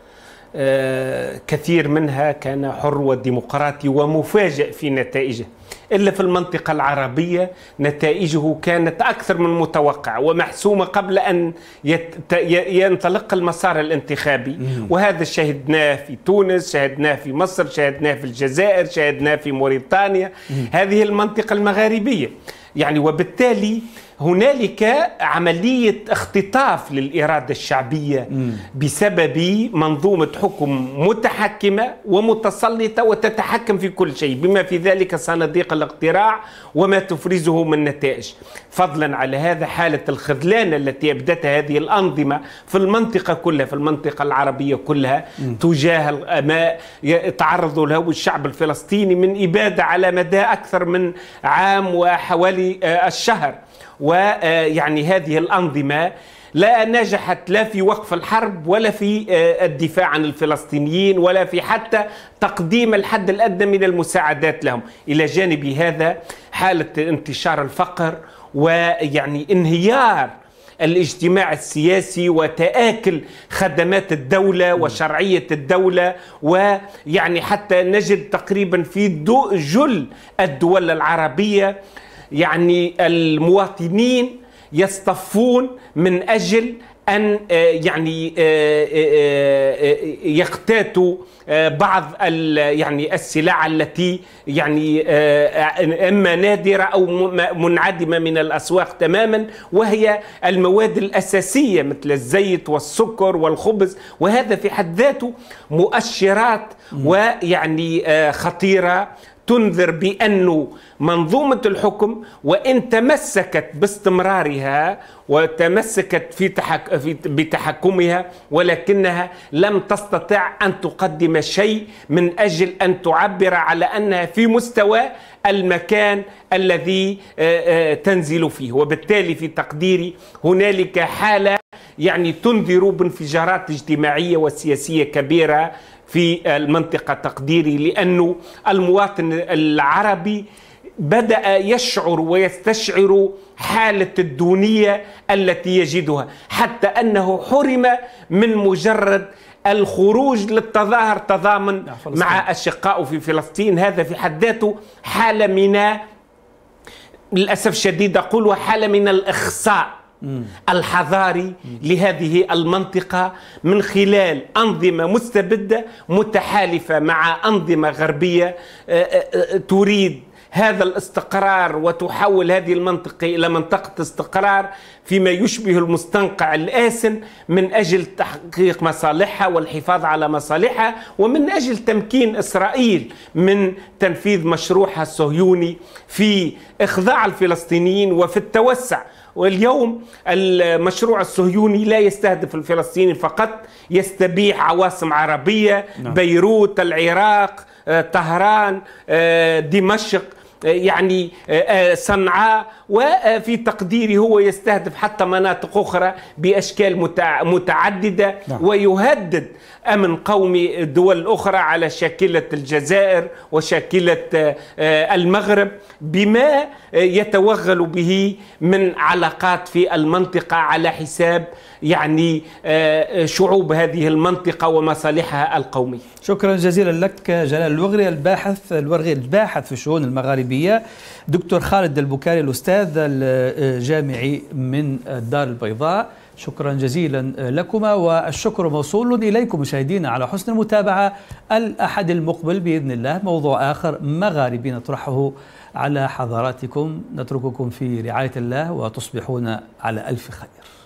S4: كثير منها كان حر وديمقراطي ومفاجئ في نتائجه. إلا في المنطقة العربية نتائجه كانت أكثر من متوقعة ومحسومة قبل أن ينطلق المسار الانتخابي. وهذا شاهدناه في تونس، شاهدناه في مصر، شاهدناه في الجزائر، شاهدناه في موريتانيا، هذه المنطقة المغاربية يعني. وبالتالي هنالك عملية اختطاف للإرادة الشعبية بسبب منظومة حكم متحكمة ومتسلطة وتتحكم في كل شيء، بما في ذلك صناديق الاقتراع وما تفرزه من نتائج. فضلا على هذا حالة الخذلان التي أبدتها هذه الأنظمة في المنطقة كلها، في المنطقة العربية كلها تجاه ما يتعرض له الشعب الفلسطيني من إبادة على مدى أكثر من عام وحوالي الشهر. ويعني هذه الأنظمة لا نجحت لا في وقف الحرب ولا في الدفاع عن الفلسطينيين ولا في حتى تقديم الحد الأدنى من المساعدات لهم. إلى جانب هذا حالة انتشار الفقر ويعني انهيار الاجتماع السياسي وتآكل خدمات الدولة وشرعية الدولة، ويعني حتى نجد تقريبا في جل الدول العربية يعني المواطنين يصطفون من أجل أن يعني يقتاتوا بعض يعني السلع التي يعني إما نادرة أو منعدمة من الأسواق تماما، وهي المواد الأساسية مثل الزيت والسكر والخبز، وهذا في حد ذاته مؤشرات ويعني خطيرة تنذر بأن منظومة الحكم وإن تمسكت باستمرارها وتمسكت في تحك... في... بتحكمها، ولكنها لم تستطع أن تقدم شيء من أجل أن تعبر على أنها في مستوى المكان الذي تنزل فيه. وبالتالي في تقديري هنالك حالة يعني تنذر بانفجارات اجتماعية وسياسية كبيرة في المنطقة تقديري، لأنه المواطن العربي بدأ يشعر ويستشعر حالة الدونية التي يجدها، حتى أنه حرم من مجرد الخروج للتظاهر تضامن مع أشقائه في فلسطين. هذا في حد ذاته حالة من للأسف الشديد أقول حالة من الإخصاء الحضاري لهذه المنطقة من خلال أنظمة مستبدة متحالفة مع أنظمة غربية تريد هذا الاستقرار وتحول هذه المنطقة إلى منطقة استقرار فيما يشبه المستنقع الآسن من أجل تحقيق مصالحها والحفاظ على مصالحها، ومن أجل تمكين إسرائيل من تنفيذ مشروعها الصهيوني في إخضاع الفلسطينيين وفي التوسع. واليوم المشروع الصهيوني لا يستهدف الفلسطينيين فقط، يستبيح عواصم عربية، نعم. بيروت، العراق، طهران، دمشق، يعني صنعاء، وفي تقديري هو يستهدف حتى مناطق أخرى بأشكال متعددة، نعم. ويهدد أمن قومي الدول الأخرى على شاكلة الجزائر وشاكلة المغرب بما يتوغل به من علاقات في المنطقة على حساب يعني شعوب هذه المنطقة ومصالحها القومية.
S1: شكرا جزيلا لك جلال الوغري، الباحث الوغري الباحث في الشؤون المغاربية. دكتور خالد البكاري الأستاذ الجامعي من الدار البيضاء، شكرا جزيلا لكما، والشكر موصول إليكم مشاهدينا على حسن المتابعة. الأحد المقبل بإذن الله موضوع آخر مغاربي نطرحه على حضراتكم. نترككم في رعاية الله وتصبحون على ألف خير.